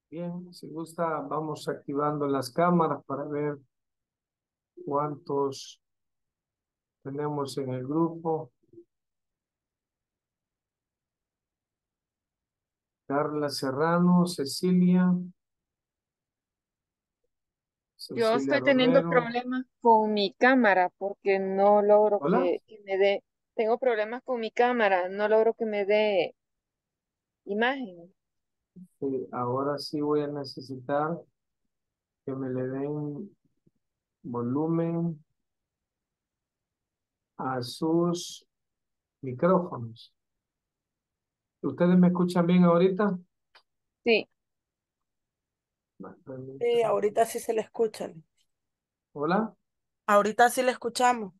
Bien, si gusta, vamos activando las cámaras para ver cuántos tenemos en el grupo. Carla Serrano, Yo Cecilia estoy teniendo Romero. problemas con mi cámara porque no logro Hola. que me dé, tengo problemas con mi cámara, no logro que me dé imagen. Ahora sí voy a necesitar que me le den volumen a sus micrófonos. ¿Ustedes me escuchan bien ahorita? Sí, Sí, Permítanme. ahorita sí se le escuchan. Hola, Ahorita sí le escuchamos.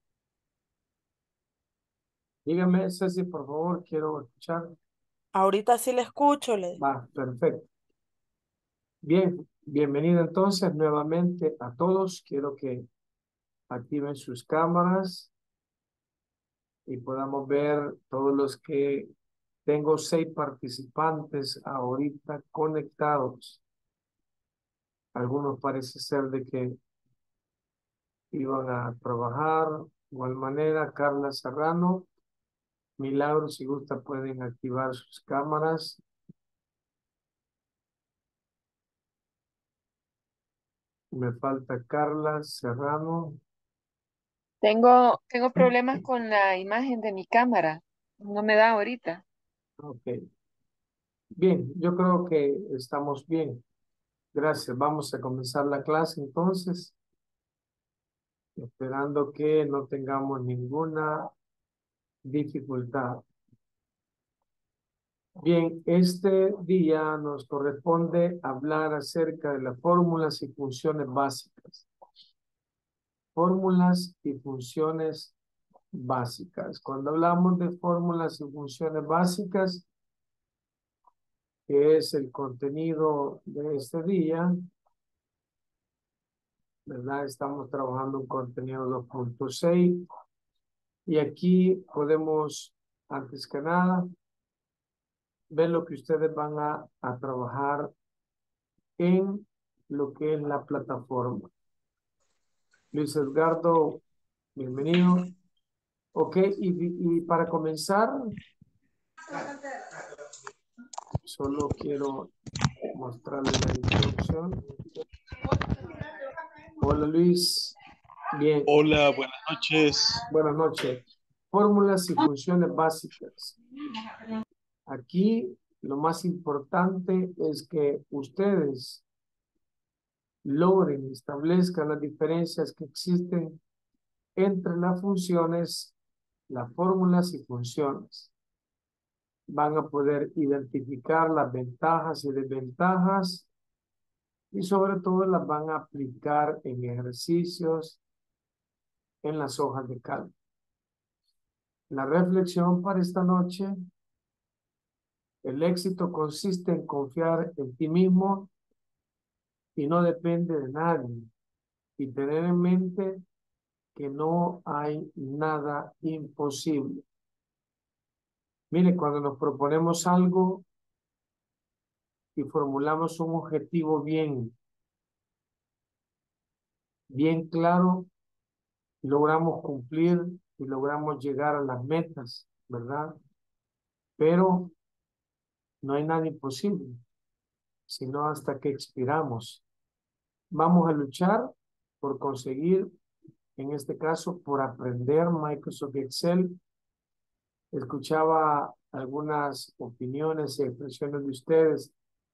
dígame, Ceci, por favor, quiero escuchar. Ahorita sí le escucho. Le... Va, perfecto. Bien, bienvenido entonces nuevamente a todos. Quiero que activen sus cámaras y podamos ver todos los que tengo 6 participantes ahorita conectados. Algunos parece ser de que iban a trabajar. De igual manera, Carla Serrano, Milagro, si gusta pueden activar sus cámaras. Me falta Carla Serrano. tengo problemas con la imagen de mi cámara, no me da ahorita. Ok. Bien, yo creo que estamos bien. Gracias. Vamos a comenzar la clase entonces, esperando que no tengamos ninguna dificultad. Bien, este día nos corresponde hablar acerca de las fórmulas y funciones básicas. Fórmulas y funciones básicas. Cuando hablamos de fórmulas y funciones básicas, que es el contenido de este día, ¿verdad? Estamos trabajando un contenido 2.6 y aquí podemos, antes que nada, ver lo que ustedes van a trabajar en lo que es la plataforma. Luis Edgardo, bienvenido. Ok, y para comenzar, solo quiero mostrarles la introducción. Hola Luis, bien, Hola, buenas noches. buenas noches. Fórmulas y funciones básicas. Aquí lo más importante es que ustedes logren, establezcan las diferencias que existen entre las funciones, las fórmulas y funciones. Van a poder identificar las ventajas y desventajas y sobre todo las van a aplicar en ejercicios en las hojas de cálculo. La reflexión para esta noche: el éxito consiste en confiar en ti mismo y no depende de nadie, y tener en mente que no hay nada imposible. Mire, cuando nos proponemos algo y formulamos un objetivo bien claro, logramos cumplir y logramos llegar a las metas, ¿verdad? Pero no hay nada imposible, sino hasta que expiramos. Vamos a luchar por conseguir, en este caso, por aprender Microsoft Excel. Escuchaba algunas opiniones y expresiones de ustedes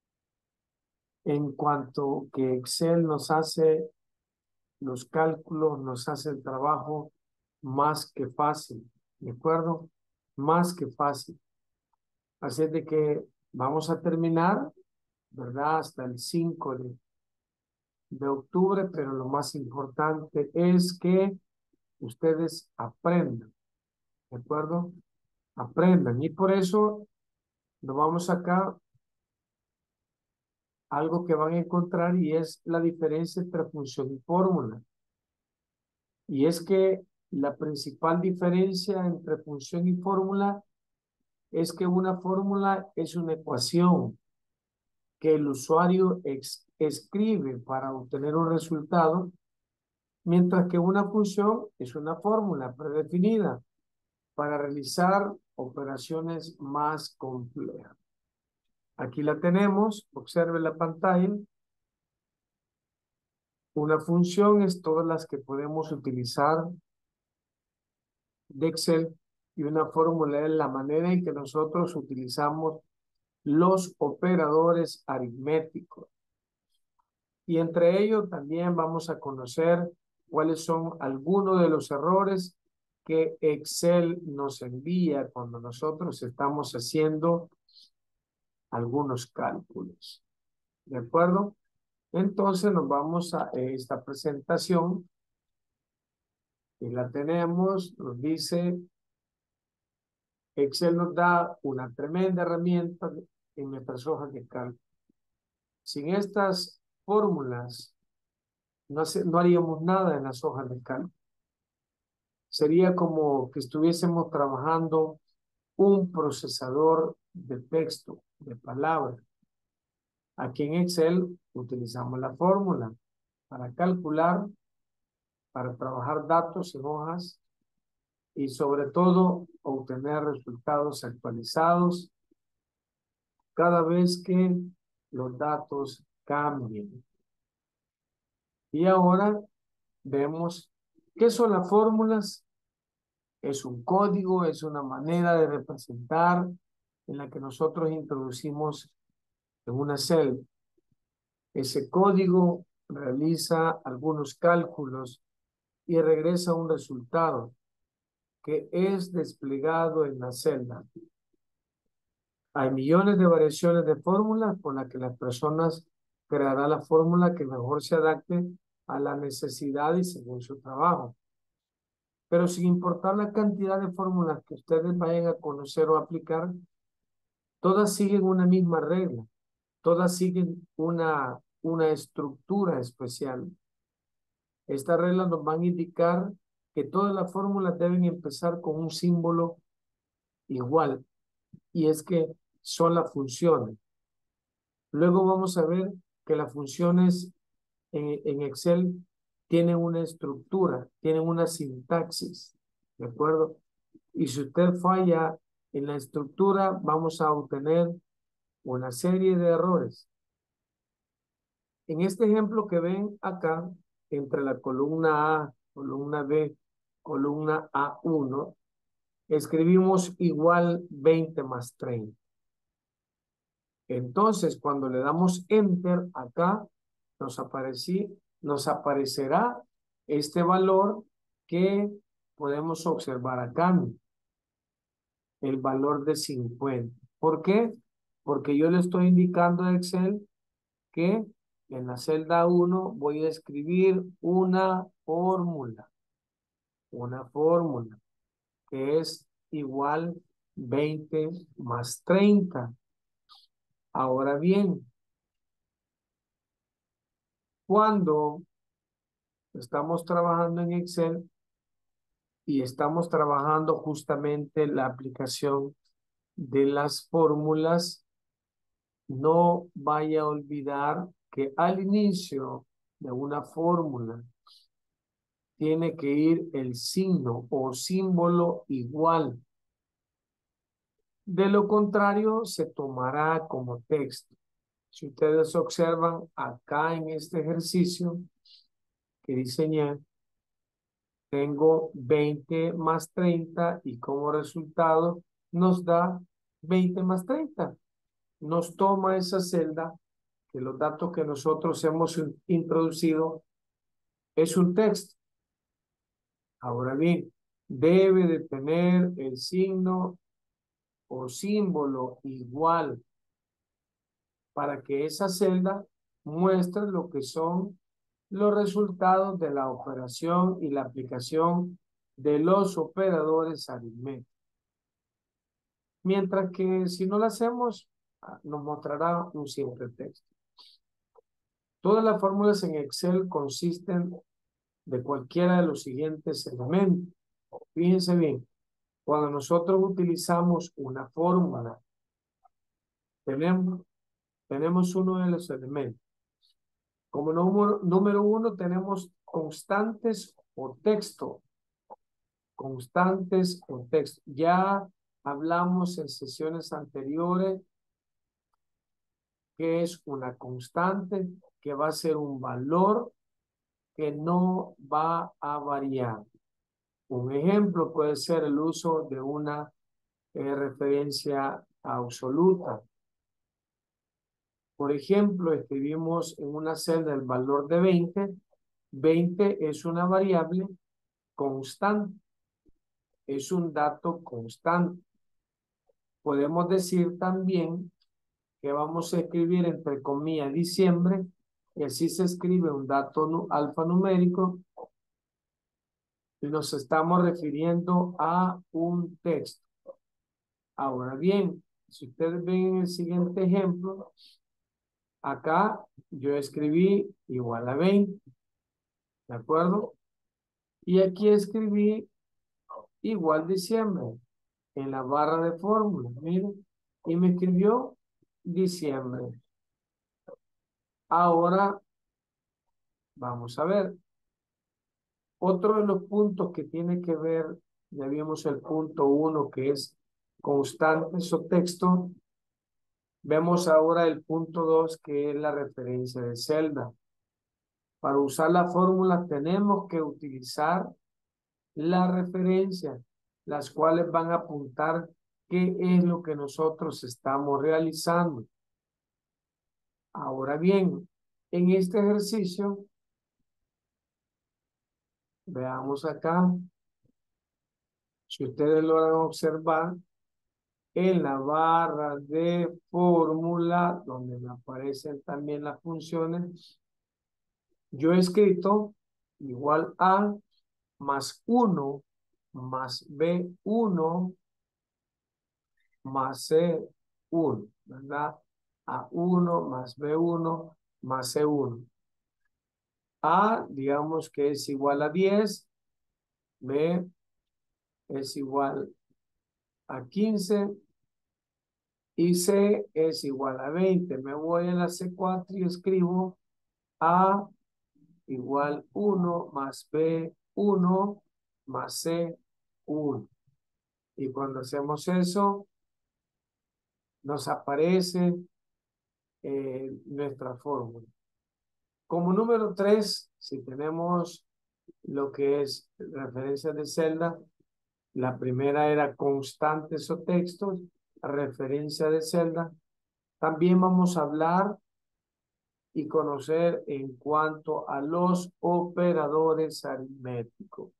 en cuanto que Excel nos hace los cálculos, nos hace el trabajo más que fácil, ¿de acuerdo? Más que fácil. Así es de que vamos a terminar, ¿verdad? Hasta el 5 de octubre, pero lo más importante es que ustedes aprendan, ¿de acuerdo? Aprendan. Y por eso nos vamos acá algo que van a encontrar y es la diferencia entre función y fórmula. Y es que la principal diferencia entre función y fórmula es que una fórmula es una ecuación que el usuario escribe para obtener un resultado, mientras que una función es una fórmula predefinida para realizar operaciones más complejas. Aquí la tenemos, observe la pantalla. Una función es todas las que podemos utilizar de Excel y una fórmula es la manera en que nosotros utilizamos los operadores aritméticos. Y entre ellos también vamos a conocer cuáles son algunos de los errores que Excel nos envía cuando nosotros estamos haciendo algunos cálculos. ¿De acuerdo? Entonces nos vamos a esta presentación y la tenemos, nos dice, Excel nos da una tremenda herramienta en nuestras hojas de cálculo. Sin estas fórmulas no haríamos nada en las hojas de cálculo. Sería como que estuviésemos trabajando un procesador de texto, de palabras. Aquí en Excel utilizamos la fórmula para calcular, para trabajar datos en hojas y sobre todo obtener resultados actualizados cada vez que los datos cambien. Y ahora vemos qué son las fórmulas. Es un código, es una manera de representar en la que nosotros introducimos en una celda. Ese código realiza algunos cálculos y regresa un resultado que es desplegado en la celda. Hay millones de variaciones de fórmulas por las que las personas crearán la fórmula que mejor se adapte a la necesidad y según su trabajo. Pero sin importar la cantidad de fórmulas que ustedes vayan a conocer o aplicar, todas siguen una misma regla. Todas siguen una estructura especial. Estas reglas nos van a indicar que todas las fórmulas deben empezar con un símbolo igual. Y es que son las funciones. Luego vamos a ver que las funciones en Excel tienen una estructura, tienen una sintaxis, ¿de acuerdo? Y si usted falla en la estructura, vamos a obtener una serie de errores. En este ejemplo que ven acá, entre la columna A, columna B, columna A1, escribimos igual 20 más 30. Entonces, cuando le damos Enter acá, nos aparecerá este valor que podemos observar acá, el valor de 50. ¿Por qué? Porque yo le estoy indicando a Excel que en la celda 1 voy a escribir una fórmula que es igual 20 más 30. Ahora bien, cuando estamos trabajando en Excel y estamos trabajando justamente la aplicación de las fórmulas, no vaya a olvidar que al inicio de una fórmula tiene que ir el signo o símbolo igual. De lo contrario, se tomará como texto. Si ustedes observan acá en este ejercicio que diseñé, tengo 20 más 30 y como resultado nos da 20 más 30. Nos toma esa celda que los datos que nosotros hemos introducido es un texto. Ahora bien, debe de tener el signo o símbolo igual para que esa celda muestre lo que son los resultados de la operación y la aplicación de los operadores aritméticos. Mientras que si no lo hacemos, nos mostrará un simple texto. Todas las fórmulas en Excel consisten de cualquiera de los siguientes elementos. Fíjense bien, cuando nosotros utilizamos una fórmula, tenemos uno de los elementos. Como número uno tenemos constantes o texto. Constantes o texto. Ya hablamos en sesiones anteriores que es una constante, que va a ser un valor que no va a variar. Un ejemplo puede ser el uso de una referencia absoluta. Por ejemplo, escribimos en una celda el valor de 20. 20 es una variable constante. Es un dato constante. Podemos decir también que vamos a escribir entre comillas diciembre, y así se escribe un dato alfanumérico y nos estamos refiriendo a un texto. Ahora bien, si ustedes ven en el siguiente ejemplo, acá yo escribí igual a 20, ¿de acuerdo? Y aquí escribí igual diciembre en la barra de fórmula, miren, y me escribió diciembre. Ahora vamos a ver. Otro de los puntos que tiene que ver, ya vimos el punto 1 que es constantes o texto. Vemos ahora el punto 2 que es la referencia de celda. Para usar la fórmula tenemos que utilizar la referencia, las cuales van a apuntar qué es lo que nosotros estamos realizando. Ahora bien, en este ejercicio, veamos acá, si ustedes logran observar, en la barra de fórmula, donde me aparecen también las funciones, yo he escrito igual a más 1 más B1 más C1, ¿verdad? A1 más B1 más C1. A, digamos que es igual a 10, B es igual a 15 y C es igual a 20. Me voy a la C4 y escribo A igual 1 más B1 más C1. Y cuando hacemos eso, nos aparece nuestra fórmula. Como número 3, si tenemos lo que es referencias de celda, la primera era constantes o textos, referencia de celda. También vamos a hablar y conocer en cuanto a los operadores aritméticos.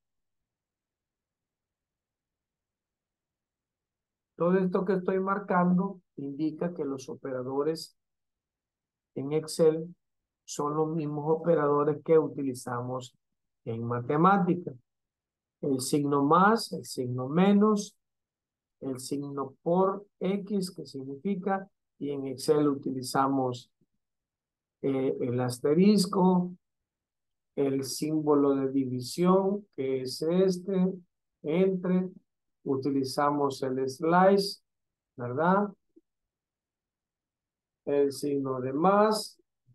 Todo esto que estoy marcando indica que los operadores en Excel son los mismos operadores que utilizamos en matemáticas. El signo más, el signo menos, el signo por X, que significa, y en Excel utilizamos el asterisco, el símbolo de división, que es este, entre, utilizamos el slash, ¿verdad? El signo de más,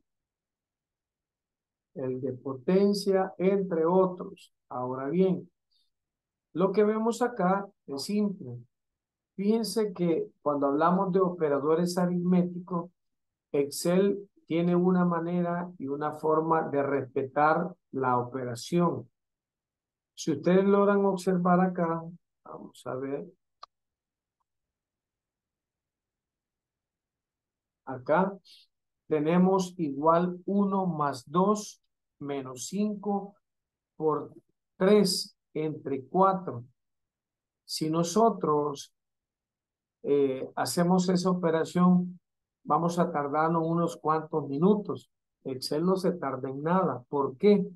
el de potencia, entre otros. Ahora bien, lo que vemos acá es simple. Fíjense que cuando hablamos de operadores aritméticos, Excel tiene una manera y una forma de respetar la operación. Si ustedes logran observar acá, vamos a ver. Acá tenemos igual 1 más 2 menos 5 por 3 entre 4. Si nosotros hacemos esa operación, vamos a tardarnos unos cuantos minutos. Excel no se tarda en nada. ¿Por qué?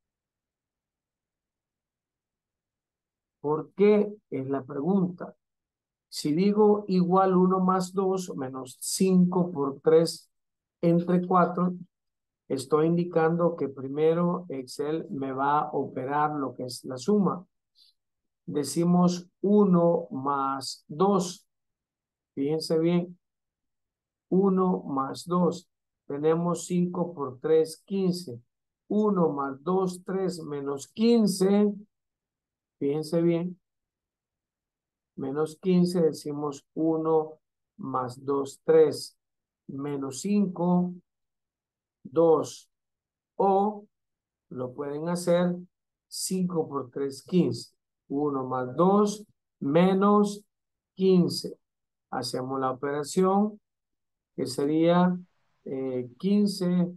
¿Por qué? Es la pregunta. Si digo igual 1 más 2 menos 5 por 3 entre 4, estoy indicando que primero Excel me va a operar lo que es la suma. Decimos 1 más 2. Fíjense bien. 1 más 2. Tenemos 5 por 3, 15. 1 más 2, 3 menos 15. Fíjense bien. Menos 15 decimos 1 más 2, 3. Menos 5, 2. O lo pueden hacer 5 por 3, 15. 1 más 2 menos 15. Hacemos la operación que sería 15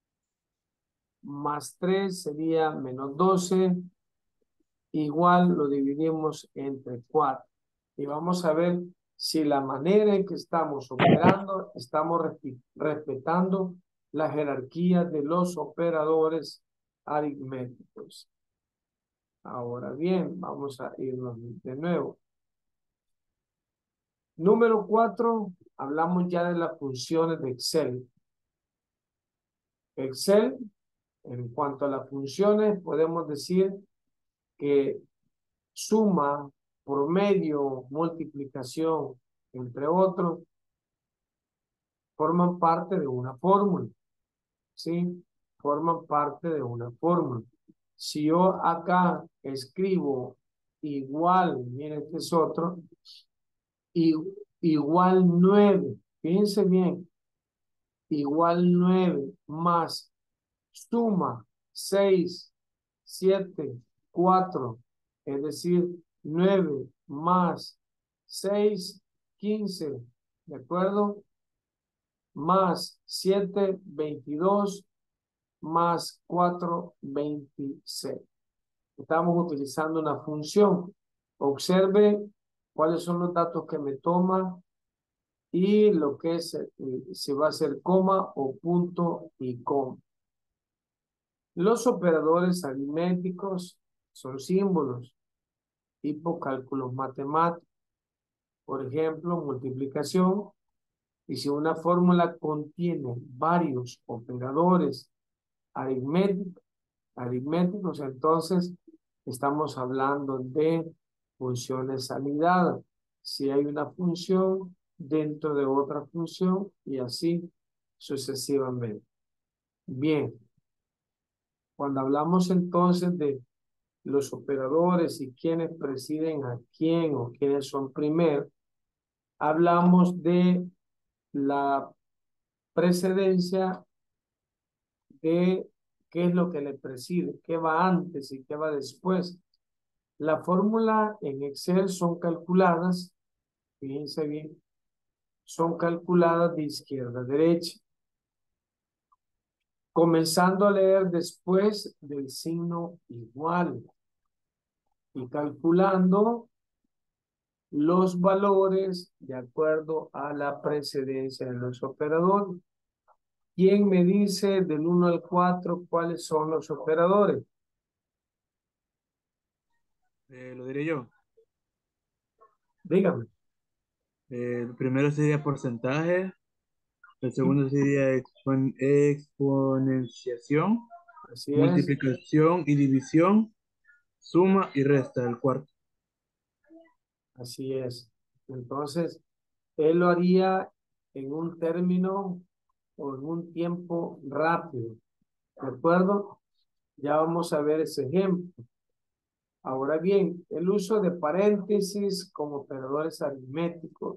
más 3 sería menos 12. Igual lo dividimos entre 4. Y vamos a ver si la manera en que estamos operando, estamos respetando la jerarquía de los operadores aritméticos. Ahora bien, vamos a irnos de nuevo. Número 4, hablamos ya de las funciones de Excel. Excel, en cuanto a las funciones, podemos decir que suma, promedio, multiplicación, entre otros, forman parte de una fórmula. ¿Sí? Forman parte de una fórmula. Si yo acá escribo igual, miren este es otro, igual 9, fíjense bien, igual 9 más suma 6, 7, 4, es decir, 9 más 6, 15, ¿de acuerdo? Más 7, 22, más 4, 26. Estamos utilizando una función. Observe cuáles son los datos que me toma y lo que es, si va a ser coma o punto y coma. Los operadores aritméticos son símbolos, tipo cálculos matemáticos. Por ejemplo, multiplicación. Y si una fórmula contiene varios operadores aritméticos, entonces estamos hablando de funciones anidadas. Si hay una función dentro de otra función y así sucesivamente. Bien, cuando hablamos entonces de los operadores y quiénes presiden a quién o quiénes son primero, hablamos de la precedencia de qué es lo que le preside, qué va antes y qué va después. La fórmula en Excel son calculadas, fíjense bien, son calculadas de izquierda a derecha, comenzando a leer después del signo igual y calculando los valores de acuerdo a la precedencia de los operadores. ¿Quién me dice del 1 al 4 cuáles son los operadores? Lo diré yo. Dígame. El primero sería porcentaje, el segundo sería exponenciación, Así es, multiplicación y división, suma y resta, el cuarto. así es. Entonces, él lo haría en un término o en un tiempo rápido. ¿De acuerdo? Ya vamos a ver ese ejemplo. Ahora bien, el uso de paréntesis como operadores aritméticos.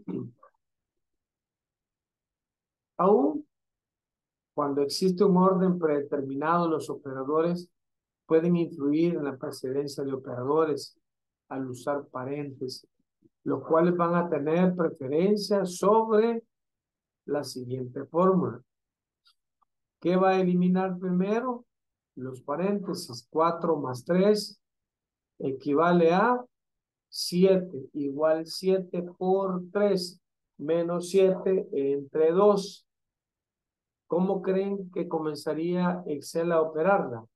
Aún cuando existe un orden predeterminado, los operadores pueden influir en la precedencia de operadores al usar paréntesis, los cuales van a tener preferencia sobre la siguiente fórmula. ¿Qué va a eliminar primero? Los paréntesis. 4 más 3 equivale a 7, igual 7 por 3, menos 7 entre 2. ¿Cómo creen que comenzaría Excel a operarla?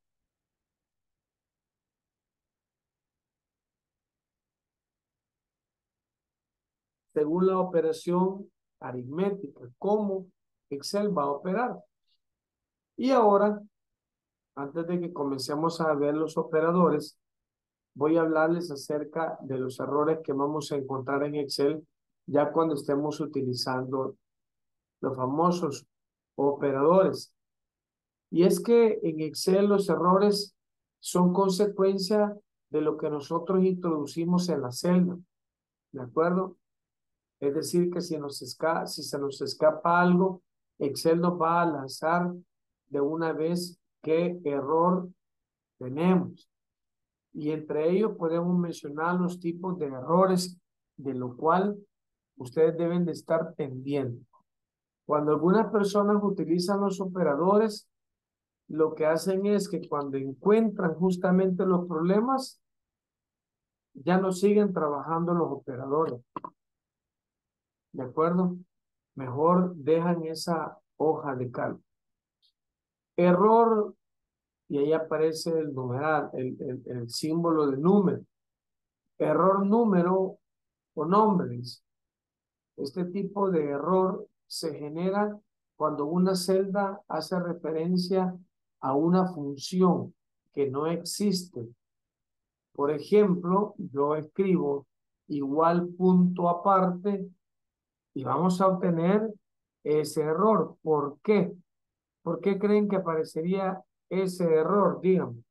Según la operación aritmética, ¿cómo Excel va a operar? Y ahora, antes de que comencemos a ver los operadores, voy a hablarles acerca de los errores que vamos a encontrar en Excel ya cuando estemos utilizando los famosos operadores. Y es que en Excel los errores son consecuencia de lo que nosotros introducimos en la celda, ¿de acuerdo? Es decir, que si se nos escapa algo, Excel nos va a lanzar de una vez qué error tenemos. Y entre ellos podemos mencionar los tipos de errores, de lo cual ustedes deben de estar pendientes. Cuando algunas personas utilizan los operadores, lo que hacen es que cuando encuentran justamente los problemas, ya no siguen trabajando los operadores. ¿De acuerdo? Mejor dejan esa hoja de cálculo. Error, y ahí aparece el numeral, el símbolo de número. Error número o nombres. Este tipo de error se genera cuando una celda hace referencia a una función que no existe. Por ejemplo, yo escribo igual punto aparte y vamos a obtener ese error. ¿Por qué? ¿Por qué creen que aparecería ese error? Díganme.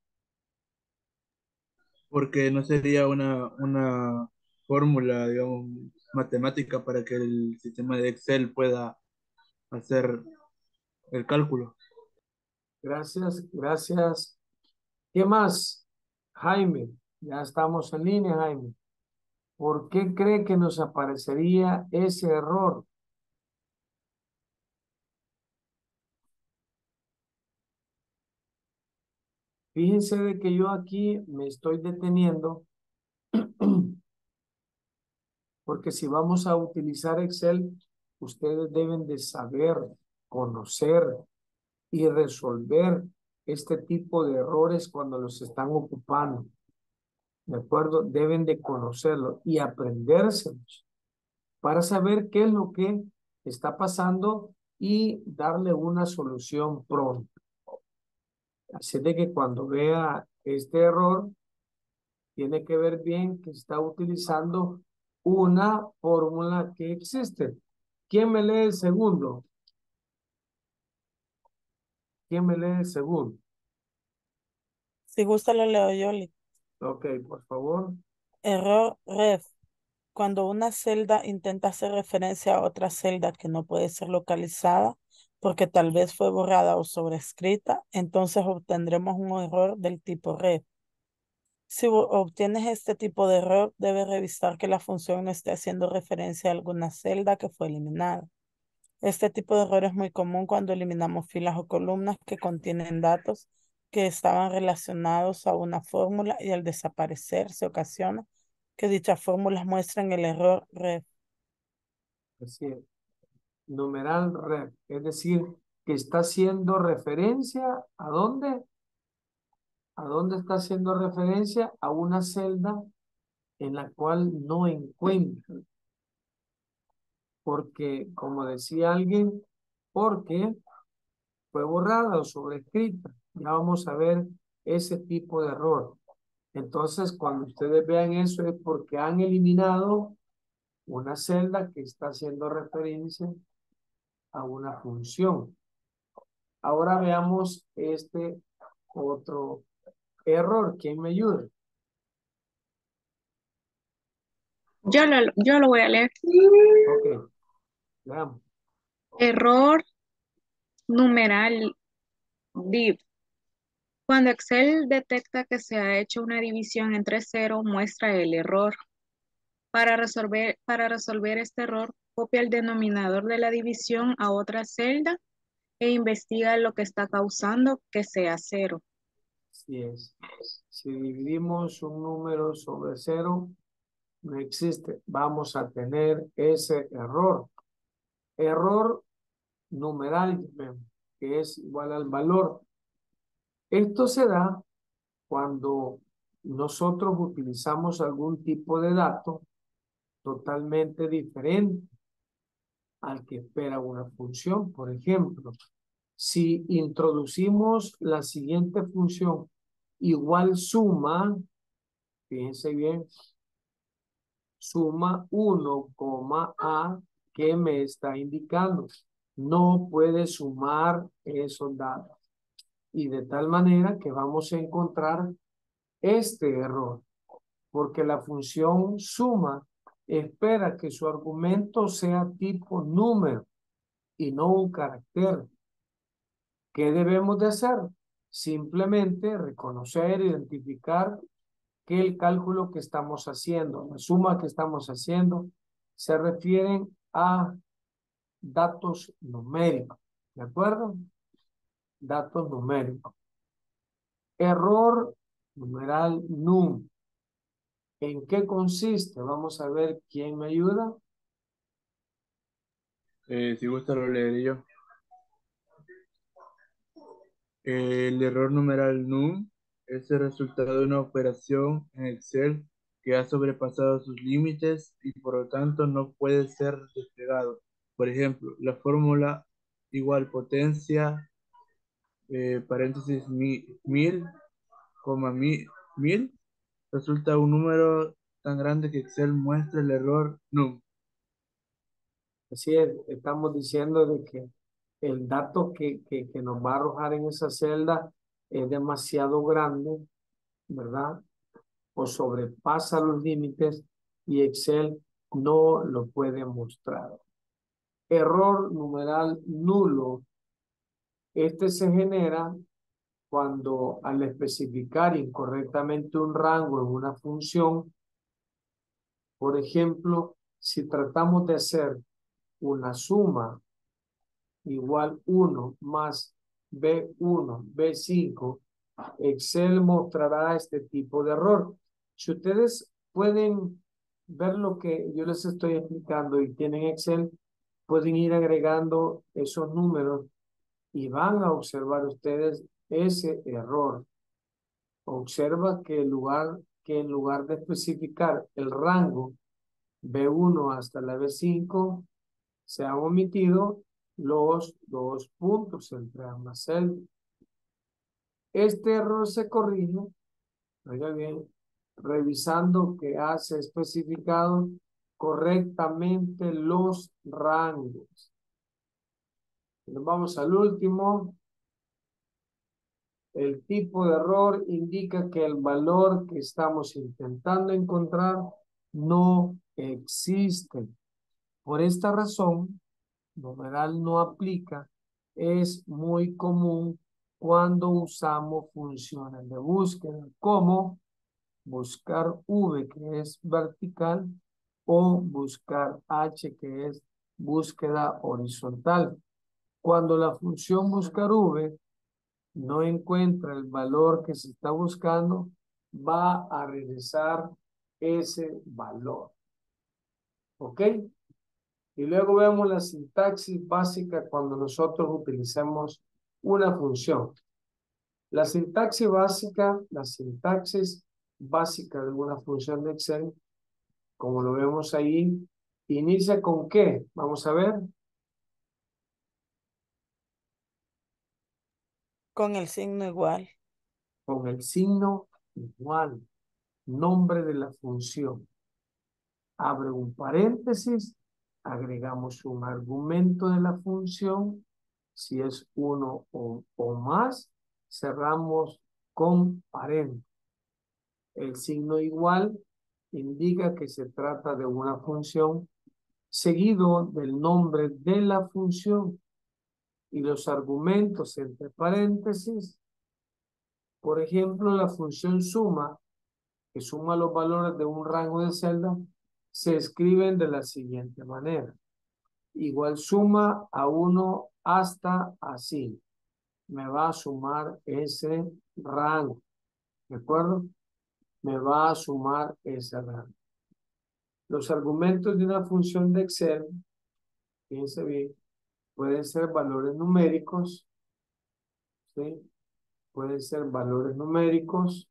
Porque no sería una fórmula, digamos, matemática para que el sistema de Excel pueda hacer el cálculo. Gracias, gracias. ¿Qué más? Jaime, ya estamos en línea, Jaime. ¿Por qué cree que nos aparecería ese error? Fíjense de que yo aquí me estoy deteniendo porque si vamos a utilizar Excel, ustedes deben de saber, conocer y resolver este tipo de errores cuando los están ocupando. ¿De acuerdo? Deben de conocerlo y aprendérselos para saber qué es lo que está pasando y darle una solución pronta. Así de que cuando vea este error, tiene que ver bien que está utilizando una fórmula que existe. ¿Quién me lee el segundo? ¿Quién me lee el segundo? Si gusta lo leo yo. Ok, por favor. Error ref. Cuando una celda intenta hacer referencia a otra celda que no puede ser localizada porque tal vez fue borrada o sobrescrita, entonces obtendremos un error del tipo ref. Si obtienes este tipo de error, debes revisar que la función no esté haciendo referencia a alguna celda que fue eliminada. Este tipo de error es muy común cuando eliminamos filas o columnas que contienen datos que estaban relacionados a una fórmula y al desaparecer se ocasiona que dichas fórmulas muestren el error ref. Así es. Numeral ref. Es decir, que está haciendo referencia ¿a dónde? ¿A dónde está haciendo referencia? A una celda en la cual no encuentra. Porque, como decía alguien, porque fue borrada o sobrescrita. Ya vamos a ver ese tipo de error. Entonces, cuando ustedes vean eso es porque han eliminado una celda que está haciendo referencia a una función. Ahora veamos este otro error. ¿Quién me ayuda? Yo lo voy a leer. Ok, veamos. Error numeral div. Cuando Excel detecta que se ha hecho una división entre cero, muestra el error. Para resolver este error, copia el denominador de la división a otra celda e investiga lo que está causando que sea cero. Así es. Si dividimos un número sobre cero, no existe. Vamos a tener ese error. Error numeral, que es igual al valor. Esto se da cuando nosotros utilizamos algún tipo de dato totalmente diferente al que espera una función. Por ejemplo, si introducimos la siguiente función igual suma, fíjense bien, suma 1, a, ¿qué me está indicando? no puede sumar esos datos. Y de tal manera que vamos a encontrar este error, porque la función suma espera que su argumento sea tipo número y no un carácter. ¿Qué debemos de hacer? Simplemente reconocer, identificar que el cálculo que estamos haciendo, la suma que estamos haciendo, se refieren a datos numéricos. ¿De acuerdo? Datos numéricos. Error numeral num. ¿En qué consiste? Vamos a ver quién me ayuda. Si gusta lo leeré yo. El error numeral num es el resultado de una operación en Excel que ha sobrepasado sus límites y por lo tanto no puede ser desplegado. Por ejemplo, la fórmula igual potencia, paréntesis 1000, coma 1000, resulta un número tan grande que Excel muestra el error num. Así es, estamos diciendo de que el dato que nos va a arrojar en esa celda es demasiado grande, ¿verdad? O sobrepasa los límites y Excel no lo puede mostrar. Error numeral nulo. Este se genera cuando al especificar incorrectamente un rango en una función, por ejemplo, si tratamos de hacer una suma igual 1 más B1, B5, Excel mostrará este tipo de error. Si ustedes pueden ver lo que yo les estoy explicando y tienen Excel, pueden ir agregando esos números y van a observar ustedes ese error. Observa que en lugar de especificar el rango B1 hasta la B5, se han omitido los dos puntos entre ambas celdas. Este error se corrige, oiga bien, revisando que has especificado correctamente los rangos. Nos vamos al último. El tipo de error indica que el valor que estamos intentando encontrar no existe. Por esta razón, numeral no aplica, es muy común cuando usamos funciones de búsqueda, como buscar V, que es vertical, o buscar H, que es búsqueda horizontal. Cuando la función buscar V no encuentra el valor que se está buscando, va a regresar ese valor. ¿Ok? Y luego vemos la sintaxis básica cuando nosotros utilicemos una función. La sintaxis básica de una función de Excel, como lo vemos ahí, inicia con ¿qué? Vamos a ver. Con el signo igual. Con el signo igual, nombre de la función. Abre un paréntesis, agregamos un argumento de la función, si es uno o más, cerramos con paréntesis. El signo igual indica que se trata de una función seguido del nombre de la función y los argumentos entre paréntesis. Por ejemplo, la función suma, que suma los valores de un rango de celda, se escriben de la siguiente manera. Igual suma a 1 hasta a 5. Me va a sumar ese rango. ¿De acuerdo? Me va a sumar ese rango. Los argumentos de una función de Excel, fíjense bien, pueden ser valores numéricos, ¿sí? Pueden ser valores numéricos,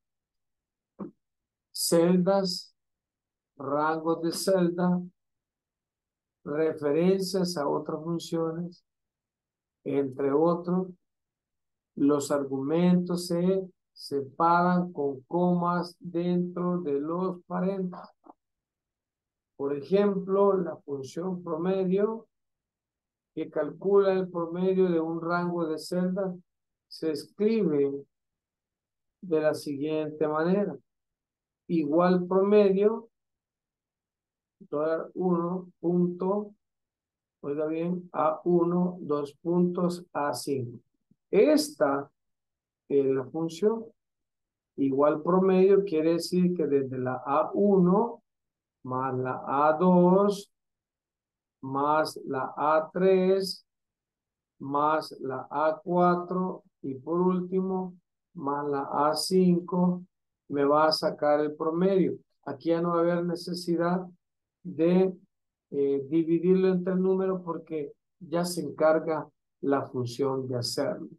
celdas, rangos de celda, referencias a otras funciones, entre otros. Los argumentos se separan con comas dentro de los paréntesis. Por ejemplo, la función promedio que calcula el promedio de un rango de celdas se escribe de la siguiente manera. Igual promedio, dólar 1 punto, oiga bien, A1, 2 puntos, A5. Esta es la función. Igual promedio quiere decir que desde la A1 más la A2 más la A3 más la A4 y por último más la A5 me va a sacar el promedio. Aquí ya no va a haber necesidad de dividirlo entre números porque ya se encarga la función de hacerlo.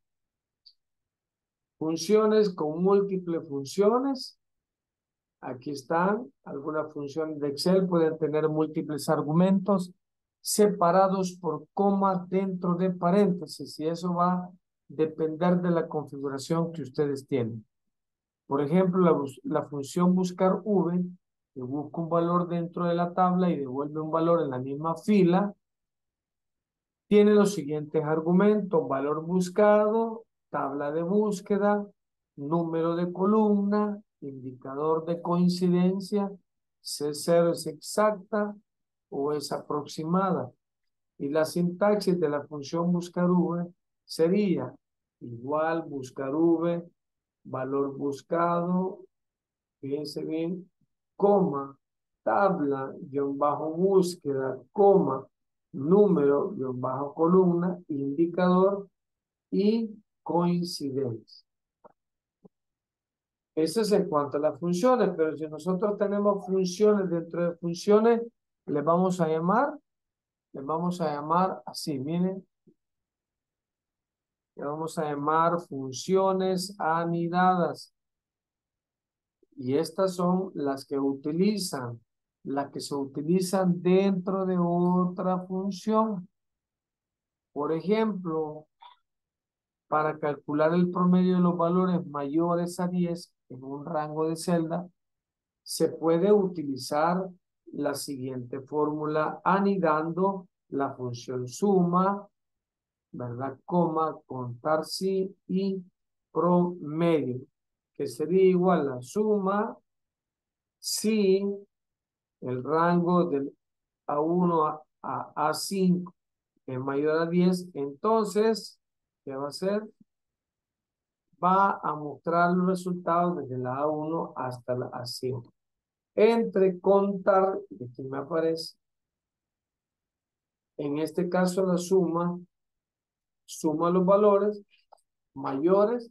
Funciones con múltiples funciones. Aquí están. Algunas funciones de Excel pueden tener múltiples argumentos separados por coma dentro de paréntesis y eso va a depender de la configuración que ustedes tienen. Por ejemplo, la función buscar V, que busca un valor dentro de la tabla y devuelve un valor en la misma fila, tiene los siguientes argumentos: valor buscado, tabla de búsqueda, número de columna, indicador de coincidencia, C0 es exacta o es aproximada. Y la sintaxis de la función buscar V sería igual buscar V, valor buscado, fíjense bien, coma, tabla, guión bajo búsqueda, coma, número, guión bajo columna, indicador y coincidencia. Eso es en cuanto a las funciones, pero si nosotros tenemos funciones dentro de funciones, les vamos a llamar así, miren, le vamos a llamar funciones anidadas. Y estas son las que se utilizan dentro de otra función. Por ejemplo, para calcular el promedio de los valores mayores a 10 en un rango de celda, se puede utilizar la siguiente fórmula anidando la función suma, ¿verdad? Coma, contar sí y promedio, que sería igual a suma si el rango del A1 a A5 es mayor a 10, entonces, ¿qué va a hacer? Va a mostrar los resultados desde la A1 hasta la A5. Entre contar, aquí me aparece, en este caso la suma los valores mayores,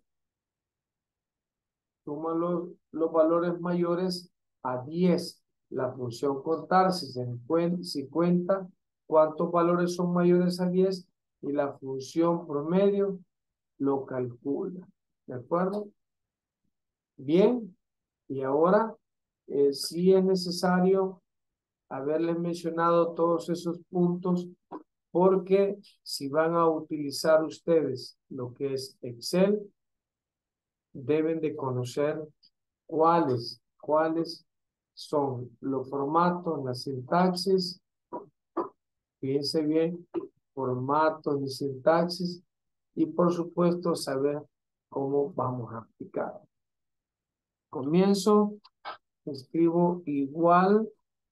suma los valores mayores a 10. La función contar, si cuenta cuántos valores son mayores a 10 y la función promedio lo calcula. ¿De acuerdo? Bien, y ahora sí es necesario haberles mencionado todos esos puntos porque si van a utilizar ustedes lo que es Excel, deben de conocer cuáles son los formatos, la sintaxis. Fíjense bien, formatos y sintaxis y por supuesto saber cómo vamos a aplicar. Comienzo, escribo igual.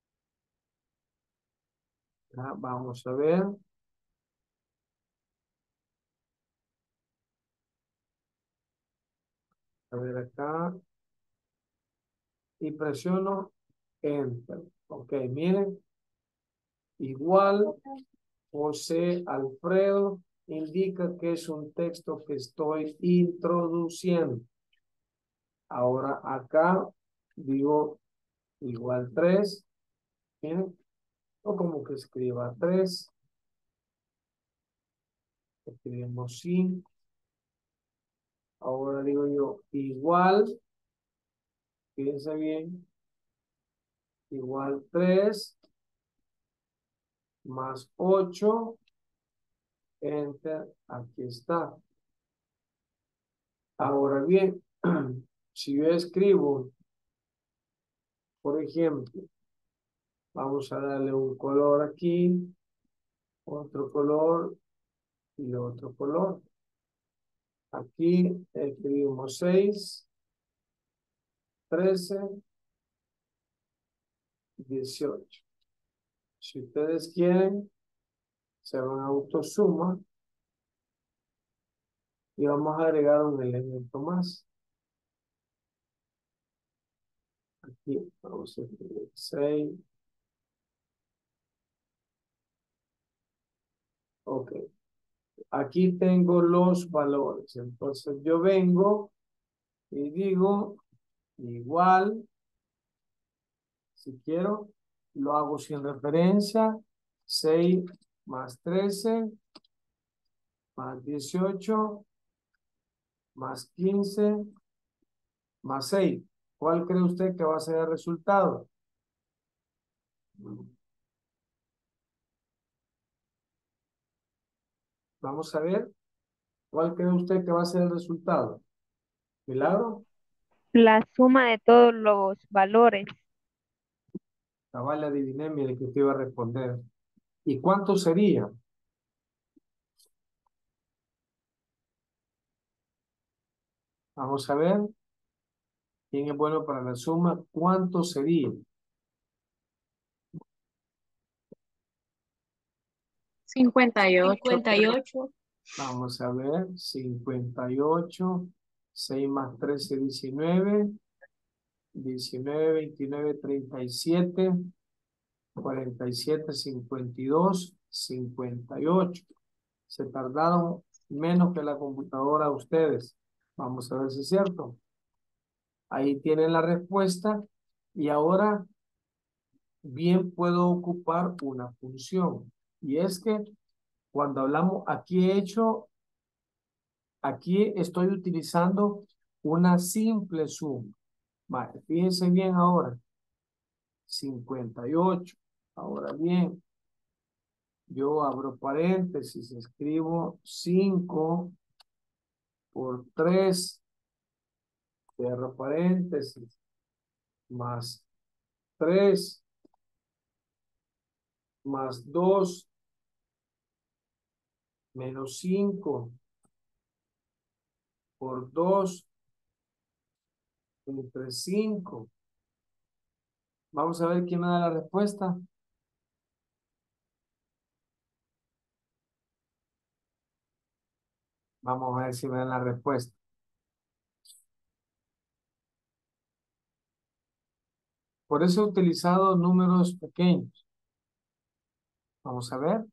Vamos a ver. A ver acá. Y presiono Enter. Ok, miren. Igual, José Alfredo indica que es un texto que estoy introduciendo. Ahora acá digo igual 3. Miren. O como que escriba 3. Escribimos 5. Ahora digo yo igual. Fíjense bien. Igual 3 más 8. Enter. Aquí está. Ahora bien, si yo escribo, por ejemplo, vamos a darle un color aquí, otro color, y otro color. Aquí escribimos 6, 13, 18. Si ustedes quieren, se van a autosuma y vamos a agregar un elemento más. Aquí vamos a escribir 6. Ok. Aquí tengo los valores. Entonces yo vengo y digo igual, si quiero, lo hago sin referencia. 6 más 13 más 18 más 15 más 6. ¿Cuál cree usted que va a ser el resultado? Vamos a ver. ¿Cuál cree usted que va a ser el resultado? ¿Milagro? La suma de todos los valores. Cabal, le adiviné, mire que usted iba a responder. ¿Y cuánto sería? Vamos a ver. ¿Quién es bueno para la suma? ¿Cuánto sería? 58. 58. Vamos a ver. 58. 6 más 13, 19. 19, 29, 37. 47, 52, 58. Se tardaron menos que la computadora ustedes. Vamos a ver si es cierto. Ahí tienen la respuesta. Y ahora bien puedo ocupar una función. Y es que cuando hablamos, aquí estoy utilizando una simple suma. Vale, fíjense bien ahora. 58. Ahora bien, yo abro paréntesis, escribo 5 por 3, cierro paréntesis, más 3, más 2, menos 5, por 2, entre 5. Vamos a ver quién me da la respuesta. Vamos a ver si me dan la respuesta. Por eso he utilizado números pequeños. Vamos a ver.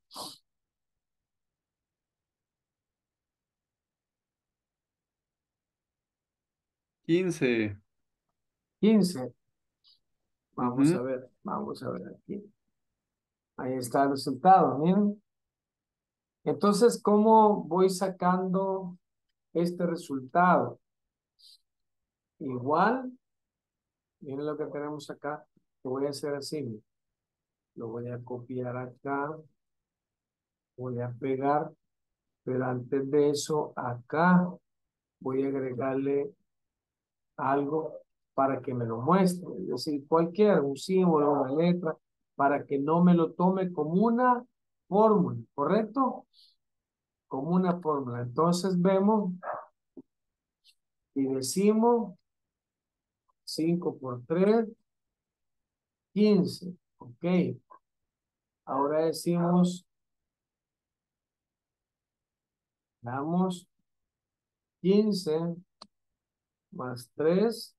15. 15. Vamos Ujú. a ver aquí. Ahí está el resultado, miren. Entonces, ¿cómo voy sacando este resultado? Igual, miren lo que tenemos acá. Lo voy a hacer así. Lo voy a copiar acá. Voy a pegar. Pero antes de eso, acá voy a agregarle algo para que me lo muestre. Es decir, un símbolo, una letra, para que no me lo tome como una fórmula, ¿correcto? Como una fórmula. Entonces vemos y decimos 5 por 3, 15. Ok. Ahora decimos, damos 15 más 3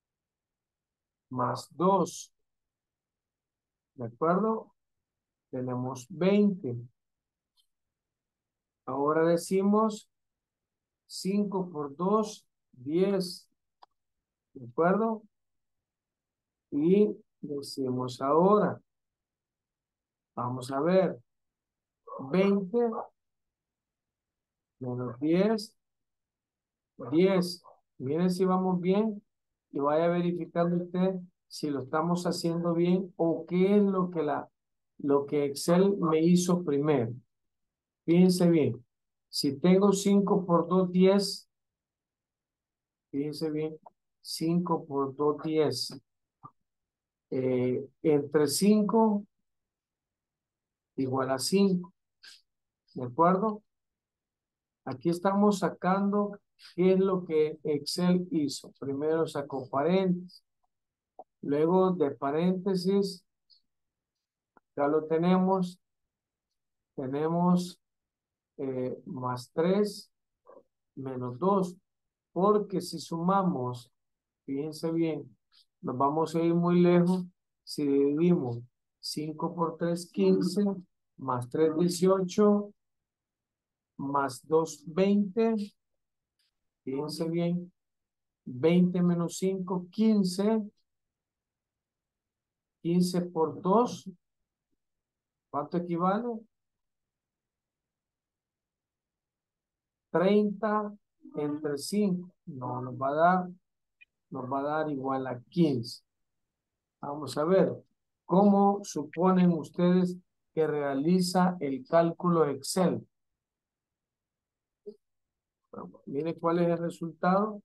más 2. ¿De acuerdo? Tenemos 20. Ahora decimos 5 por 2, 10. ¿De acuerdo? Y decimos ahora, vamos a ver, 20 menos 10, 10. Miren si vamos bien y vaya verificando usted si lo estamos haciendo bien o qué es lo que Excel me hizo primero. Fíjense bien, si tengo 5 por 2, 10, fíjense bien, 5 por 2, 10. Entre 5 igual a 5, ¿de acuerdo? Aquí estamos sacando qué es lo que Excel hizo. Primero sacó paréntesis. Luego de paréntesis, ya lo tenemos. Tenemos más 3 menos 2. Porque si sumamos, fíjense bien, nos vamos a ir muy lejos. Si dividimos 5 por 3, 15, más 3, 18, más 2, 20. Fíjense bien, 20 menos 5, 15. 15 por 2, ¿cuánto equivale? 30 entre 5. No, nos va a dar igual a 15. Vamos a ver, ¿cómo suponen ustedes que realiza el cálculo Excel? Bueno, miren cuál es el resultado.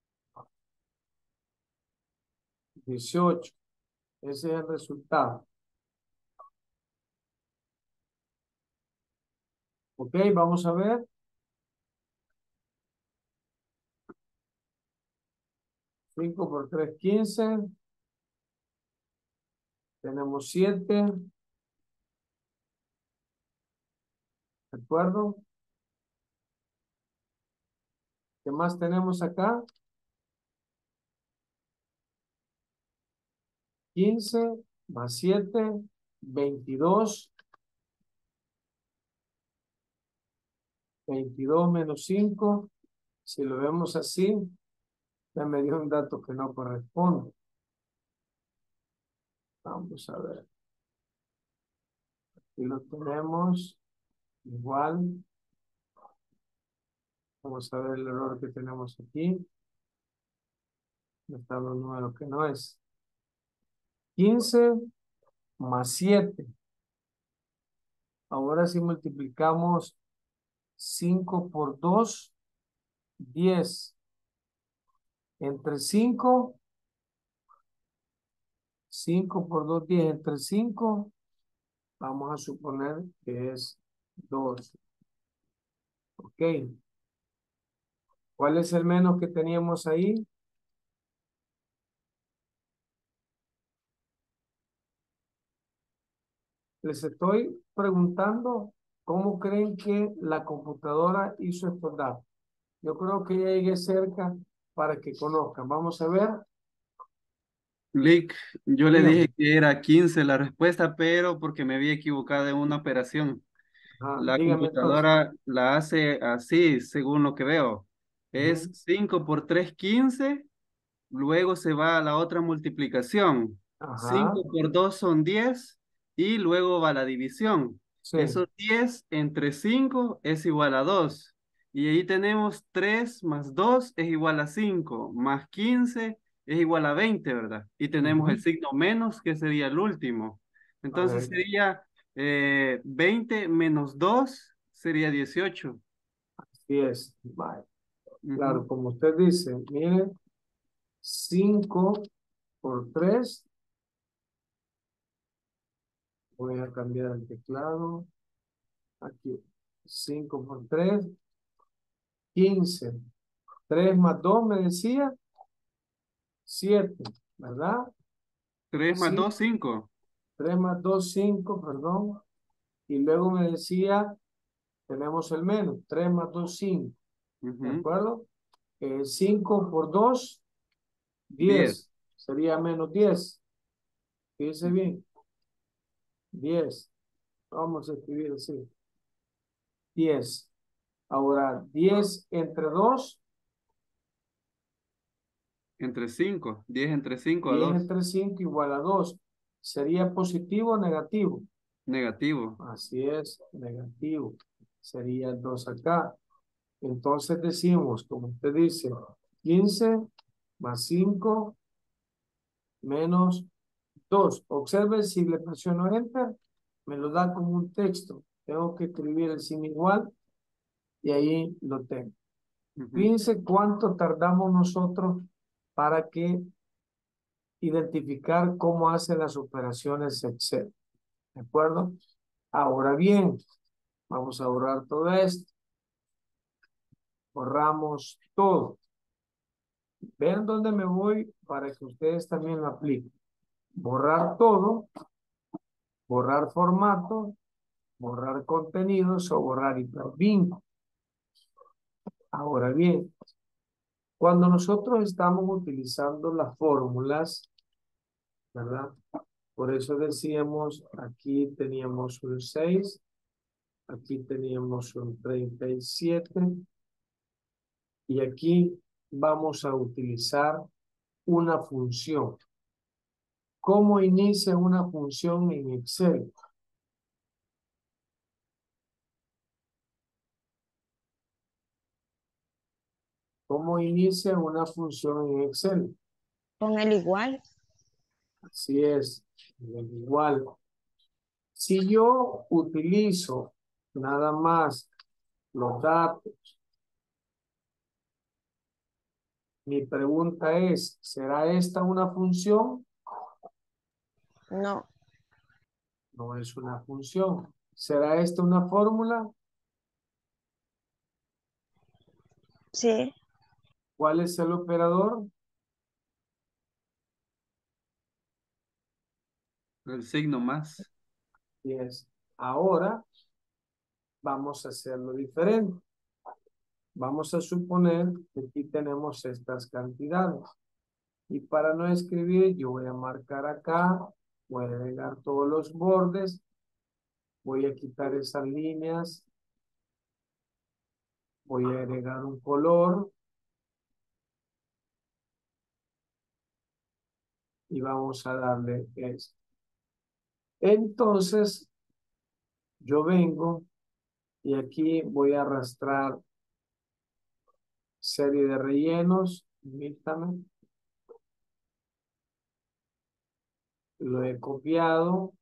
18. Ese es el resultado. Ok, vamos a ver. 5 por 3, 15. Tenemos 7. ¿De acuerdo? ¿Qué más tenemos acá? 15 más 7, 22. 22 menos 5. Si lo vemos así, ya me dio un dato que no corresponde. Vamos a ver. Aquí lo tenemos igual. Vamos a ver el error que tenemos aquí. Está el número que no es. 15 más 7. Ahora si multiplicamos 5 por 2, 10. Entre 5, 5 por 2, 10. Entre 5, vamos a suponer que es 2. Ok. ¿Cuál es el menos que teníamos ahí? Les estoy preguntando cómo creen que la computadora hizo estos datos. Yo creo que ya llegué cerca para que conozcan. Vamos a ver. Lick, yo le Dígame. dije que era 15 la respuesta, pero porque me había equivocado en una operación. Ajá, La dígame entonces. computadora la hace así, según lo que veo. Es Ujú. 5 por 3, 15. Luego se va a la otra multiplicación. Ajá, 5 por 2 son 10 y luego va la división. sí. Esos 10 entre 5 es igual a 2. Y ahí tenemos 3 más 2 es igual a 5, más 15 es igual a 20, ¿verdad? Y tenemos el Ujú. signo menos, que sería el último. Entonces Correcto. sería 20 menos 2 sería 18. Así es. Vale. Ujú. Claro, como usted dice, mire, 5 por 3. Voy a cambiar el teclado. Aquí. 5 por 3, 15. 3 más 2 me decía 7, ¿verdad? 3 más Sí, 2, 5. 3 más 2, 5, perdón. Y luego me decía, tenemos el menos, 3 más 2, 5. ¿De Ujú. acuerdo? 5 por 2, 10. 10. Sería menos 10. Fíjense bien. 10. Vamos a escribir así. 10. Ahora, 10 entre 2, Entre 5, 10 entre 5 a 10 2. entre 5 igual a 2. ¿Sería positivo o negativo? Negativo. Así es, negativo. Sería 2 acá. Entonces decimos, como usted dice, 15 más 5 menos 2. Observe si le presiono Enter, me lo da como un texto. Tengo que escribir el sin igual y ahí lo tengo. Ujú. Fíjense cuánto tardamos nosotros para que identificar cómo hacen las operaciones Excel. ¿De acuerdo? Ahora bien, vamos a borrar todo esto. Borramos todo. Vean dónde me voy para que ustedes también lo apliquen. Borrar todo, borrar formato, borrar contenidos o borrar hipervínculos. Ahora bien, cuando nosotros estamos utilizando las fórmulas, ¿verdad? Por eso decíamos, aquí teníamos un 6, aquí teníamos un 37 y aquí vamos a utilizar una función. ¿Cómo inicia una función en Excel? ¿Cómo inicia una función en Excel? Con el igual. Así es, igual. Si yo utilizo nada más los datos, mi pregunta es, ¿será esta una función? No. No es una función. ¿Será esta una fórmula? Sí. ¿Cuál es el operador? El signo más. 10. Ahora vamos a hacerlo diferente. Vamos a suponer que aquí tenemos estas cantidades. Y para no escribir, yo voy a marcar acá, voy a agregar todos los bordes, voy a quitar esas líneas, voy a agregar un color y vamos a darle esto. Entonces, yo vengo y aquí voy a arrastrar serie de rellenos, permítame, lo he copiado,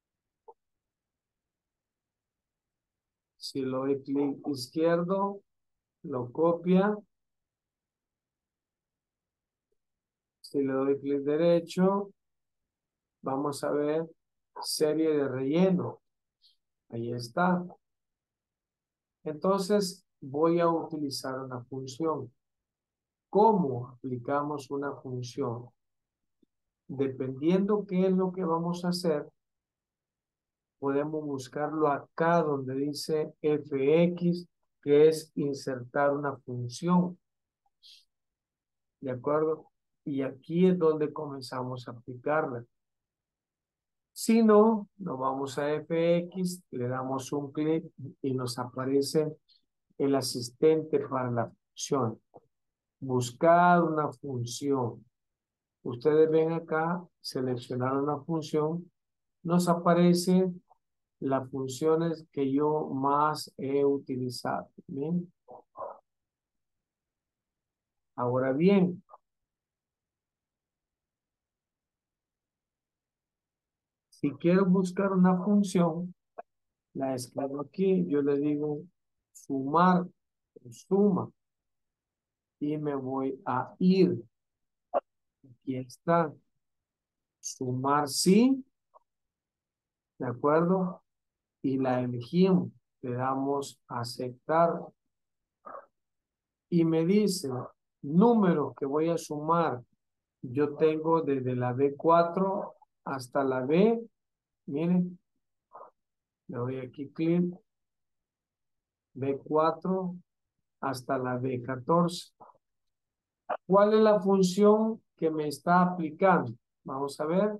si le doy clic izquierdo, lo copia, si le doy clic derecho, vamos a ver serie de relleno, ahí está. Entonces voy a utilizar una función. ¿Cómo aplicamos una función? Dependiendo qué es lo que vamos a hacer, podemos buscarlo acá donde dice fx, que es insertar una función. ¿De acuerdo? Y aquí es donde comenzamos a aplicarla. Si no, nos vamos a fx, le damos un clic y nos aparece el asistente para la función. Buscar una función. Ustedes ven acá, seleccionar una función, nos aparece las funciones que yo más he utilizado. ¿Bien? Ahora bien, si quiero buscar una función, la escribo aquí, yo le digo sumar, suma, y me voy a ir. Aquí está, sumar sí, ¿de acuerdo? Y la elegimos, le damos a aceptar. Y me dice, número que voy a sumar, yo tengo desde la B4 hasta la B, miren, le doy aquí clic, B4 hasta la B14. ¿Cuál es la función que me está aplicando? Vamos a ver.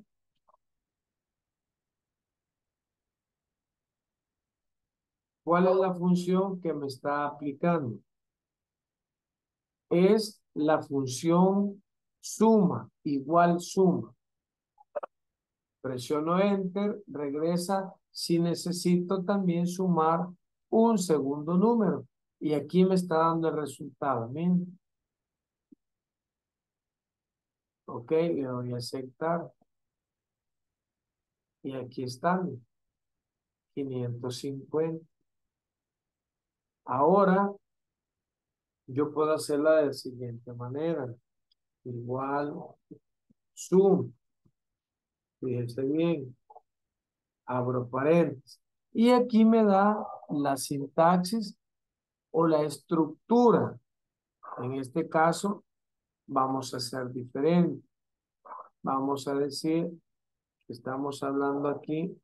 ¿Cuál es la función que me está aplicando? Es la función suma, igual suma. Presiono Enter, regresa si necesito también sumar un segundo número. Y aquí me está dando el resultado. Miren. Ok, le doy a aceptar. Y aquí están. 550. Ahora, yo puedo hacerla de la siguiente manera. Igual, sum. Fíjense bien. Abro paréntesis. Y aquí me da la sintaxis o la estructura En este caso, vamos a hacer diferente. Vamos a decir que estamos hablando aquí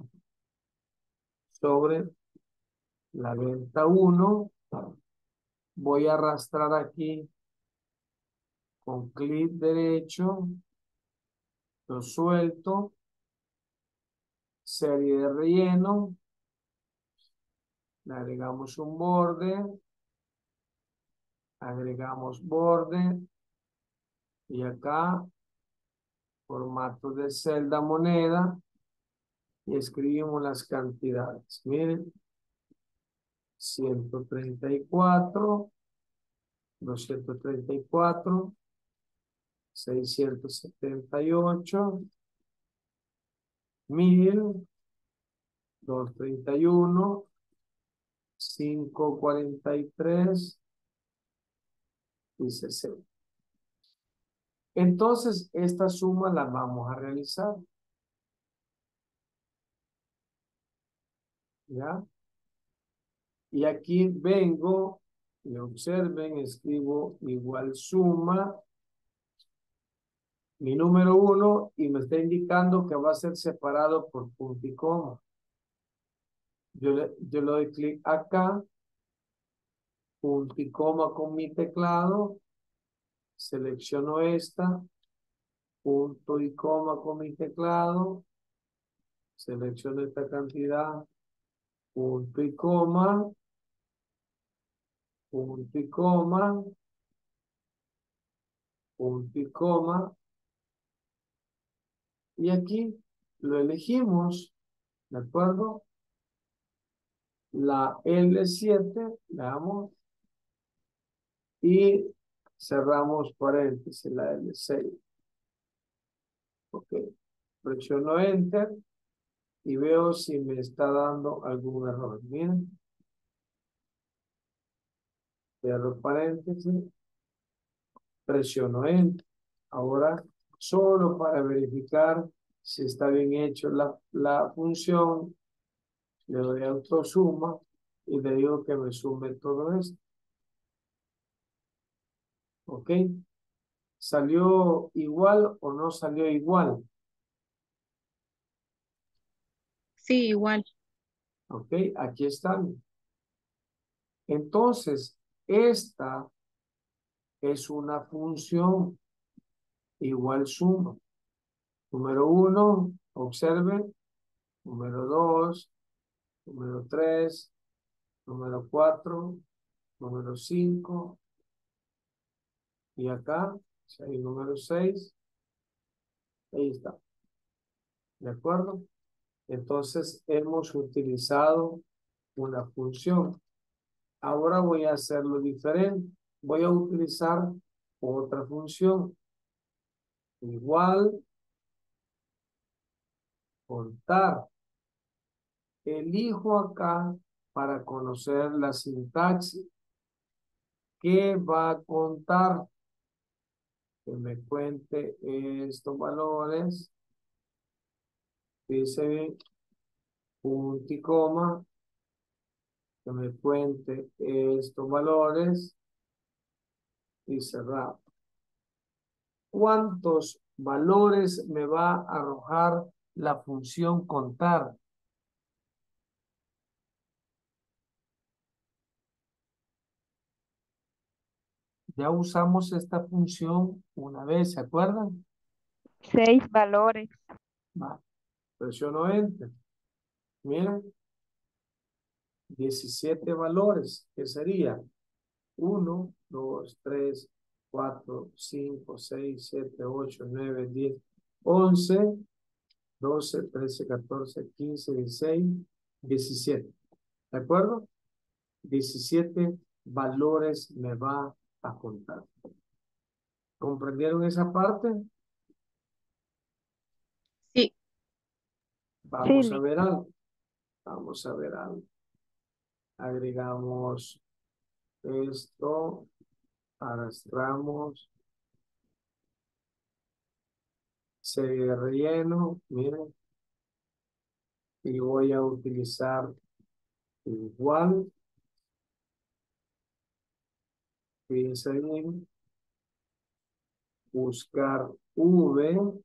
sobre la venta 1. Voy a arrastrar aquí con clic derecho, lo suelto, serie de relleno, le agregamos un borde, agregamos borde y acá formato de celda moneda y escribimos las cantidades. Miren, 134, 234, 678, 1000, 231, 543 y 60. Entonces, esta suma la vamos a realizar. ¿Ya? Y aquí vengo y observen, escribo igual suma, mi número 1 y me está indicando que va a ser separado por punto y coma. Yo le doy clic acá, punto y coma con mi teclado, selecciono esta, punto y coma con mi teclado, selecciono esta cantidad, punto y coma, punto y coma, punto y coma, y aquí lo elegimos, ¿de acuerdo? La L7, veamos, y cerramos paréntesis, la L6. Ok, presiono Enter y veo si me está dando algún error. Miren, cierro paréntesis, presiono Enter. Ahora, solo para verificar si está bien hecho la función, le doy autosuma y le digo que me sume todo esto. ¿Ok? ¿Salió igual o no salió igual? Sí, igual. ¿Ok? Aquí están. Entonces, esta es una función igual suma. Número 1, observen. Número 2, número 3, número 4, número 5. Y acá, si hay número 6, ahí está. ¿De acuerdo? Entonces, hemos utilizado una función. Ahora voy a hacerlo diferente. Voy a utilizar otra función. Igual, contar. Elijo acá para conocer la sintaxis. ¿Qué va a contar? Que me cuente estos valores. Dice punto y coma. Que me cuente estos valores. Y cerrar. ¿Cuántos valores me va a arrojar la función contar? Ya usamos esta función una vez, ¿se acuerdan? 6 valores. Va, presiono Enter. Miren, 17 valores, ¿qué sería? 1, 2, 3, 4, 5, 6, 7, 8, 9, 10, 11, 12, 13, 14, 15, 16, 17. ¿De acuerdo? 17 valores me va a contar. ¿Comprendieron esa parte? Sí, Vamos a Sí, ver algo. Vamos a ver algo. Agregamos esto, arrastramos, serie de relleno, miren, y voy a utilizar igual, Fíjense bien. Buscar V.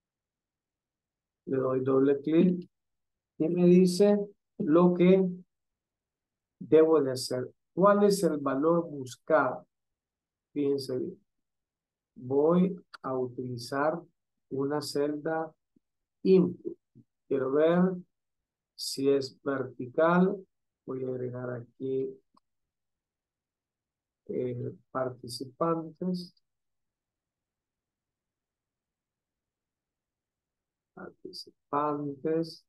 Le doy doble clic. Y me dice lo que debo de hacer. ¿Cuál es el valor buscado? Fíjense bien. Voy a utilizar una celda input. Quiero ver si es vertical. Voy a agregar aquí participantes. Participantes.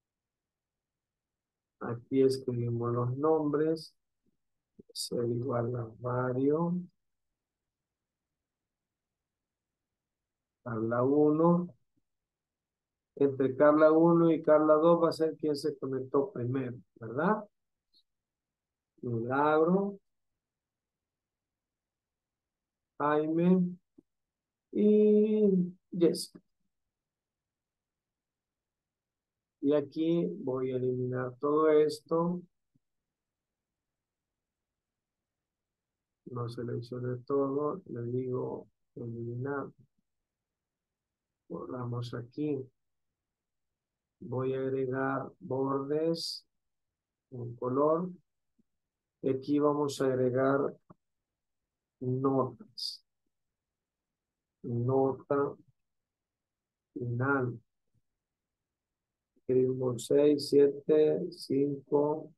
Aquí escribimos los nombres. Ser igual a Mario. Carla 1. Entre Carla 1 y Carla 2 va a ser quien se conectó primero, ¿verdad? Milagro, Jaime y Jessica. Y aquí voy a eliminar todo esto. No seleccioné todo, le digo eliminar. Borramos aquí. Voy a agregar bordes en color. Y aquí vamos a agregar notas. Nota final. Escribimos 6, 7, 5,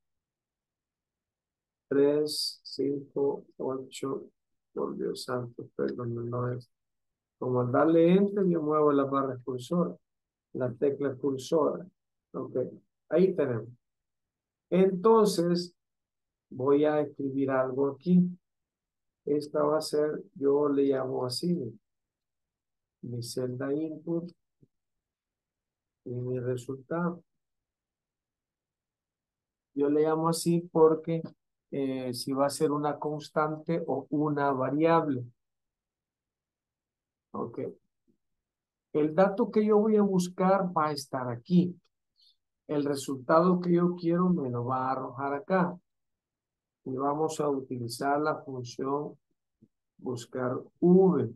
3, 5, 8. Por Dios santo, perdón, no es. Como al darle enter, yo muevo la barra cursora, la tecla cursora. Ok, ahí tenemos. Entonces, voy a escribir algo aquí. Esta va a ser, yo le llamo así, mi celda input y mi resultado. Yo le llamo así porque si va a ser una constante o una variable. Ok. El dato que yo voy a buscar va a estar aquí. El resultado que yo quiero me lo va a arrojar acá. Y vamos a utilizar la función buscar V.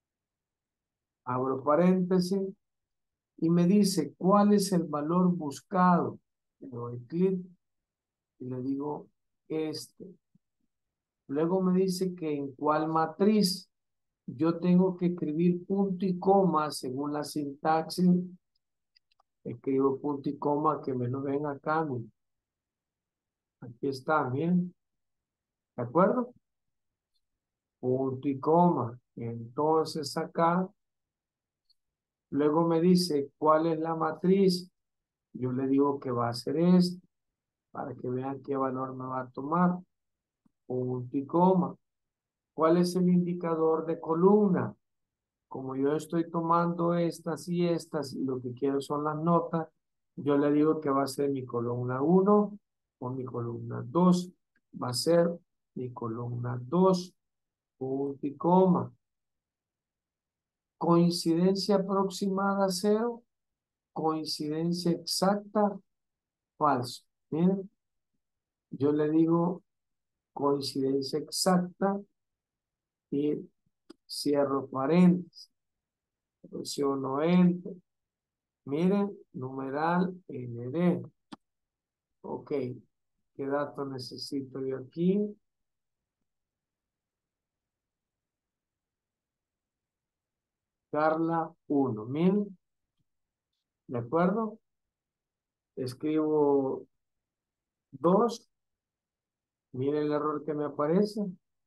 Abro paréntesis y me dice cuál es el valor buscado. Le doy clic y le digo este. Luego me dice que en cuál matriz yo tengo que escribir punto y coma según la sintaxis. Escribo punto y coma que me lo ven acá. Miren. Aquí está, bien. ¿De acuerdo? Punto y coma. Entonces acá, luego me dice cuál es la matriz. Yo le digo que va a ser este, para que vean qué valor me va a tomar. Punto y coma. ¿Cuál es el indicador de columna? Como yo estoy tomando estas y lo que quiero son las notas, yo le digo que va a ser mi columna 1 o mi columna 2. Va a ser mi columna 2. Punto y coma. Coincidencia aproximada 0. Coincidencia exacta, falso. Miren, yo le digo coincidencia exacta y cierro paréntesis. Presiono enter. Miren, numeral ND. Ok, ¿qué dato necesito yo aquí? Carla 1. Miren, ¿de acuerdo? Escribo 2. Miren el error que me aparece.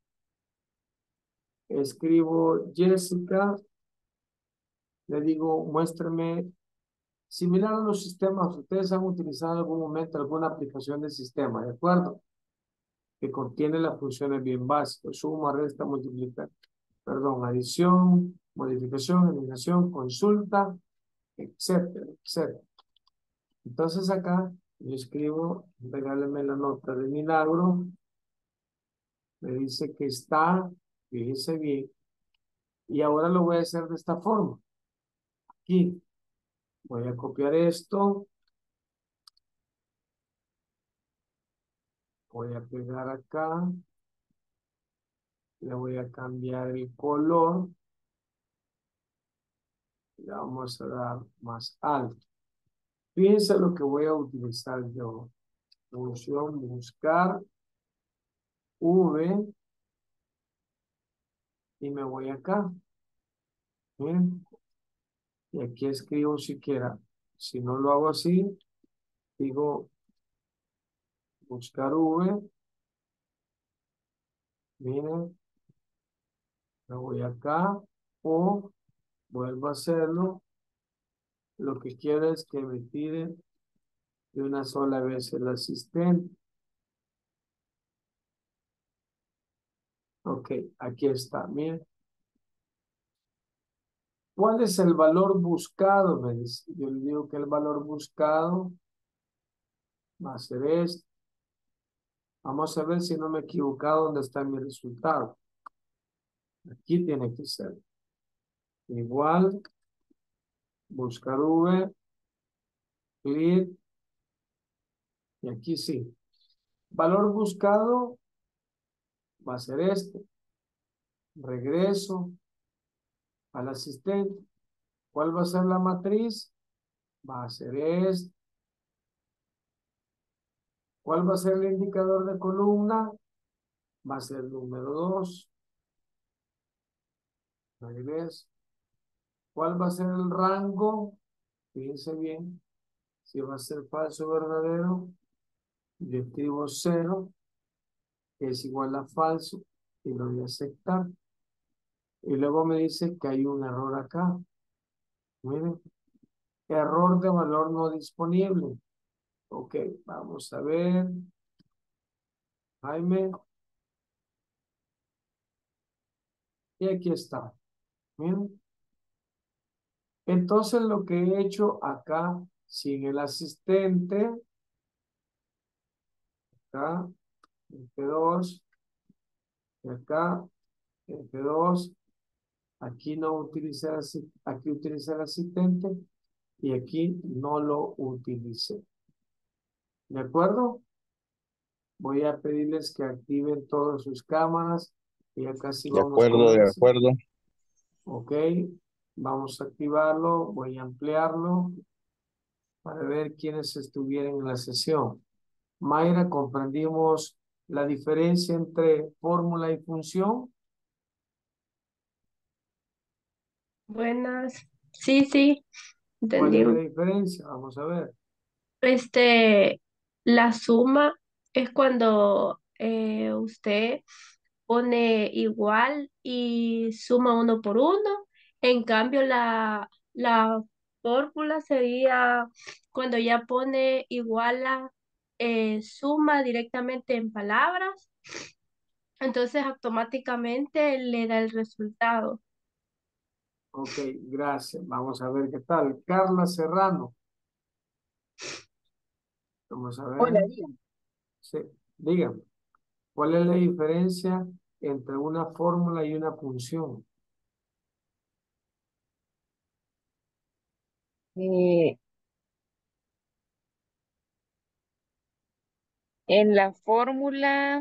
Escribo Jessica. Le digo, muéstrame. Similar a los sistemas, ustedes han utilizado en algún momento alguna aplicación de sistema, ¿de acuerdo? Que contiene las funciones bien básicas, suma, resta, multiplicar, perdón, adición, modificación, eliminación, consulta, etcétera, etcétera. Entonces acá yo escribo, regáleme la nota de Milagro, me dice que está, fíjese bien, y ahora lo voy a hacer de esta forma. Aquí voy a copiar esto, voy a pegar acá, Le voy a cambiar el color. Le vamos a dar más alto. Fíjense lo que voy a utilizar yo. Función buscar V y me voy acá. Miren. Y aquí escribo siquiera. Si no lo hago así, digo buscar V. Miren, me voy acá o vuelvo a hacerlo. Lo que quiero es que me tire de una sola vez el asistente. Ok, aquí está. Miren. ¿Cuál es el valor buscado? Me dice. Yo le digo que el valor buscado va a ser este. Vamos a ver si no me he equivocado dónde está mi resultado. Aquí tiene que ser. Igual, buscar V, clic, y aquí sí. Valor buscado va a ser este. Regreso al asistente. ¿Cuál va a ser la matriz? Va a ser este. ¿Cuál va a ser el indicador de columna? Va a ser el número 2. Regreso. ¿Cuál va a ser el rango? Fíjense bien. Si va a ser falso o verdadero, yo escribo 0, que es igual a falso, y lo voy a aceptar. Y luego me dice que hay un error acá. Miren, error de valor no disponible. Ok, vamos a ver. Jaime. Y aquí está. Miren. Entonces lo que he hecho acá, sin el asistente, acá, F2, y acá, F2, aquí no utilicé, aquí utilicé el asistente, y aquí no lo utilicé. ¿De acuerdo? Voy a pedirles que activen todas sus cámaras. Y ya casi De vamos acuerdo, con de eso. acuerdo. Ok. Vamos a activarlo. Voy a ampliarlo para ver quiénes estuvieron en la sesión. Mayra, ¿comprendimos la diferencia entre fórmula y función? Buenas. Sí, sí, ¿Cuál es la entendí. diferencia? Vamos a ver. Este, la suma es cuando usted pone igual y suma uno por uno. En cambio, la fórmula sería cuando ya pone igual a suma directamente en palabras. Entonces, automáticamente le da el resultado. Ok, gracias. Vamos a ver qué tal. Carla Serrano. Vamos a ver. Hola, Díaz. Sí, dígame. ¿Cuál es la diferencia entre una fórmula y una función? Eh, en la fórmula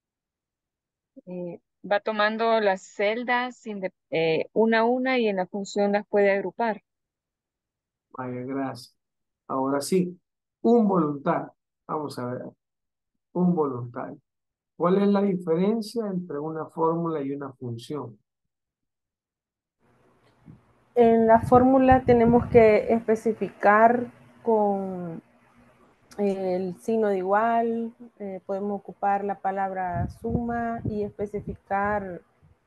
va tomando las celdas una a una y en la función las puede agrupar. Vaya, gracias. Ahora sí, un voluntario. Vamos a ver, un voluntario. ¿Cuál es la diferencia entre una fórmula y una función? En la fórmula tenemos que especificar con el signo de igual, podemos ocupar la palabra suma y especificar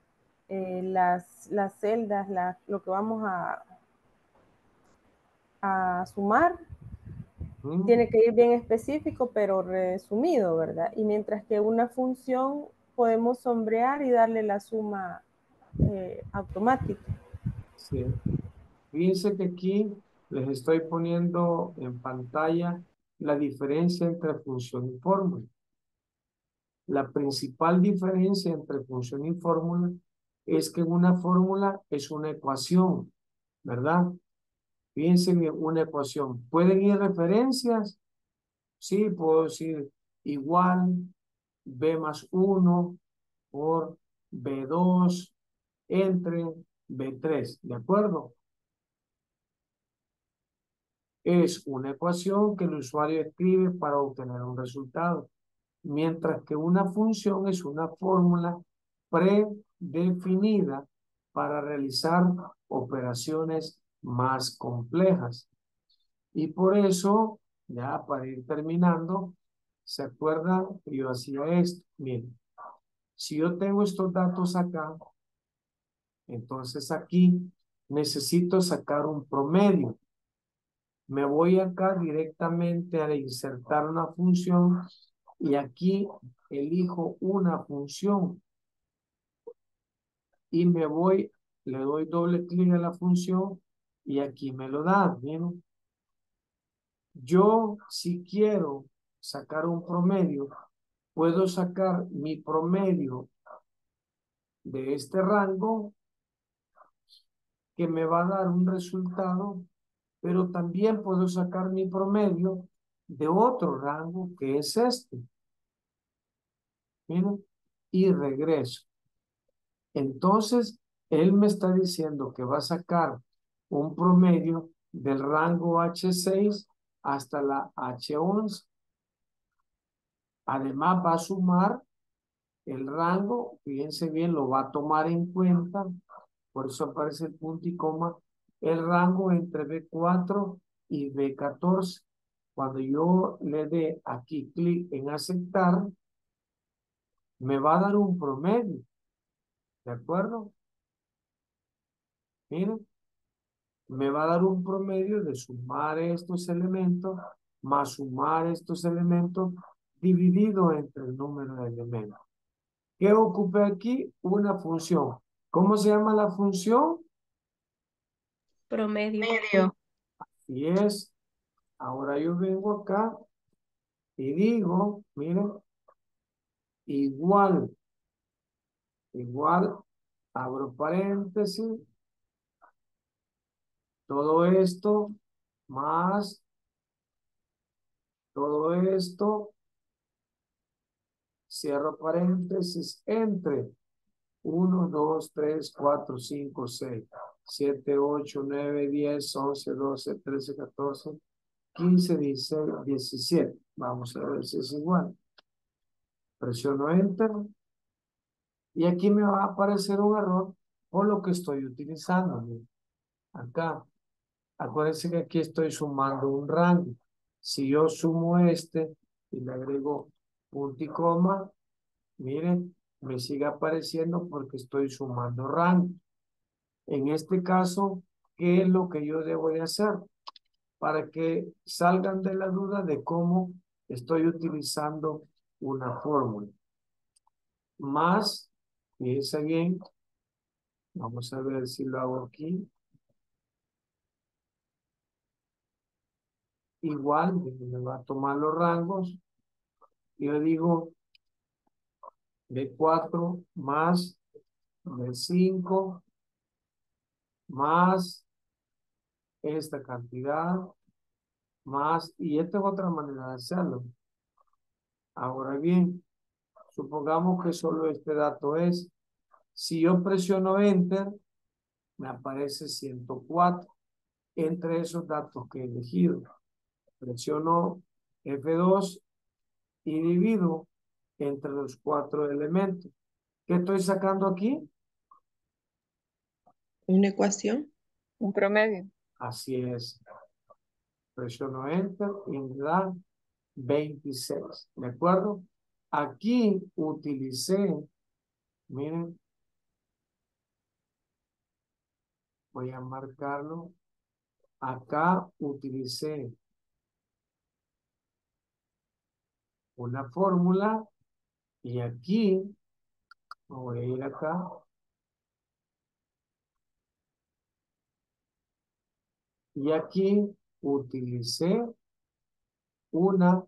las celdas, lo que vamos a sumar. Tiene que ir bien específico, pero resumido, ¿verdad? Y mientras que una función podemos sombrear y darle la suma automática. Sí. Fíjense que aquí les estoy poniendo en pantalla la diferencia entre función y fórmula. La principal diferencia entre función y fórmula es que una fórmula es una ecuación, ¿verdad? Fíjense en una ecuación. ¿Pueden ir referencias? Sí, puedo decir igual b más 1 por B2 entre B3, ¿de acuerdo? Es una ecuación que el usuario escribe para obtener un resultado, mientras que una función es una fórmula predefinida para realizar operaciones más complejas. Y por eso, ya para ir terminando, ¿se acuerdan que yo hacía esto? Miren, si yo tengo estos datos acá, entonces aquí necesito sacar un promedio. Me voy acá directamente a insertar una función y aquí elijo una función y me voy, le doy doble clic a la función y aquí me lo da. ¿Bien? Yo, si quiero sacar un promedio, puedo sacar mi promedio de este rango que me va a dar un resultado, pero también puedo sacar mi promedio de otro rango que es este. Miren, y regreso. Entonces, él me está diciendo que va a sacar un promedio del rango H6 hasta la H11. Además, va a sumar el rango, fíjense bien, lo va a tomar en cuenta, por eso aparece el punto y coma, el rango entre B4 y B14. Cuando yo le dé aquí clic en aceptar, me va a dar un promedio, ¿de acuerdo? Miren, me va a dar un promedio de sumar estos elementos más sumar estos elementos dividido entre el número de elementos. ¿Qué ocupé aquí? Una función. ¿Cómo se llama la función? Promedio. Y es, ahora yo vengo acá y digo, miren, igual, abro paréntesis, todo esto más todo esto, cierro paréntesis, entre 1, 2, 3, 4, 5, 6, 7, 8, 9, 10, 11, 12, 13, 14, 15, 16, 17. Vamos a ver si es igual. Presiono Enter. Y aquí me va a aparecer un error por lo que estoy utilizando. Acá. Acuérdense que aquí estoy sumando un rango. Si yo sumo este y le agrego punto y coma, miren, me sigue apareciendo porque estoy sumando rango. En este caso, ¿qué es lo que yo debo de hacer? Para que salgan de la duda de cómo estoy utilizando una fórmula. Más, fíjense bien, vamos a ver si lo hago aquí. Igual, me va a tomar los rangos. Yo digo B4 más B5 más esta cantidad más, y esta es otra manera de hacerlo. Ahora bien, supongamos que solo este dato es, si yo presiono Enter, me aparece 104 entre esos datos que he elegido. Presiono F2 y divido entre los 4 elementos. ¿Qué estoy sacando aquí? Una ecuación. Un promedio. Así es. Presiono Enter y me da 26. ¿De acuerdo? Aquí utilicé, miren, voy a marcarlo. Acá utilicé una fórmula y aquí, voy a ir acá, y aquí utilicé una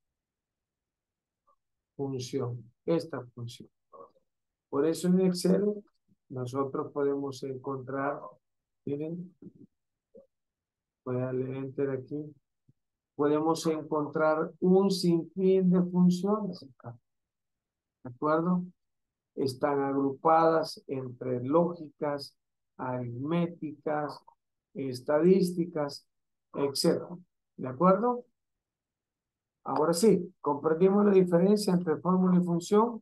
función, esta función. Por eso en Excel nosotros podemos encontrar, miren, voy a darle Enter aquí, podemos encontrar un sinfín de funciones acá. ¿De acuerdo? están agrupadas entre lógicas, aritméticas, estadísticas, etc. ¿De acuerdo? Ahora sí, comprendimos la diferencia entre fórmula y función.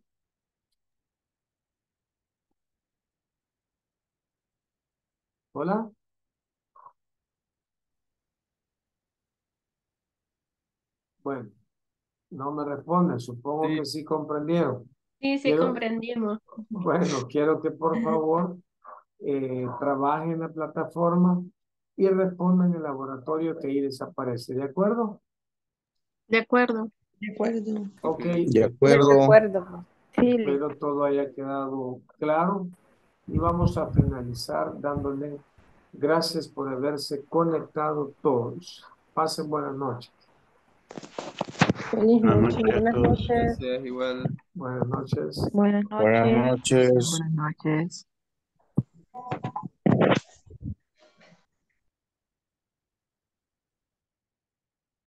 Hola. Bueno, no me responden, supongo Sí. que sí comprendieron. Sí, sí Quiero, comprendimos. bueno, quiero que por favor trabajen en la plataforma y respondan en el laboratorio que ahí desaparece. ¿De acuerdo? De acuerdo. De acuerdo. Ok, De De acuerdo. acuerdo. Sí, espero todo haya quedado claro y vamos a finalizar dándole gracias por haberse conectado todos. Pasen buenas noches. Feliz Buenas noche. noches a Buenas todos. noches. Gracias, igual. Buenas noches. buenas Buenas noches. noches. Buenas noches.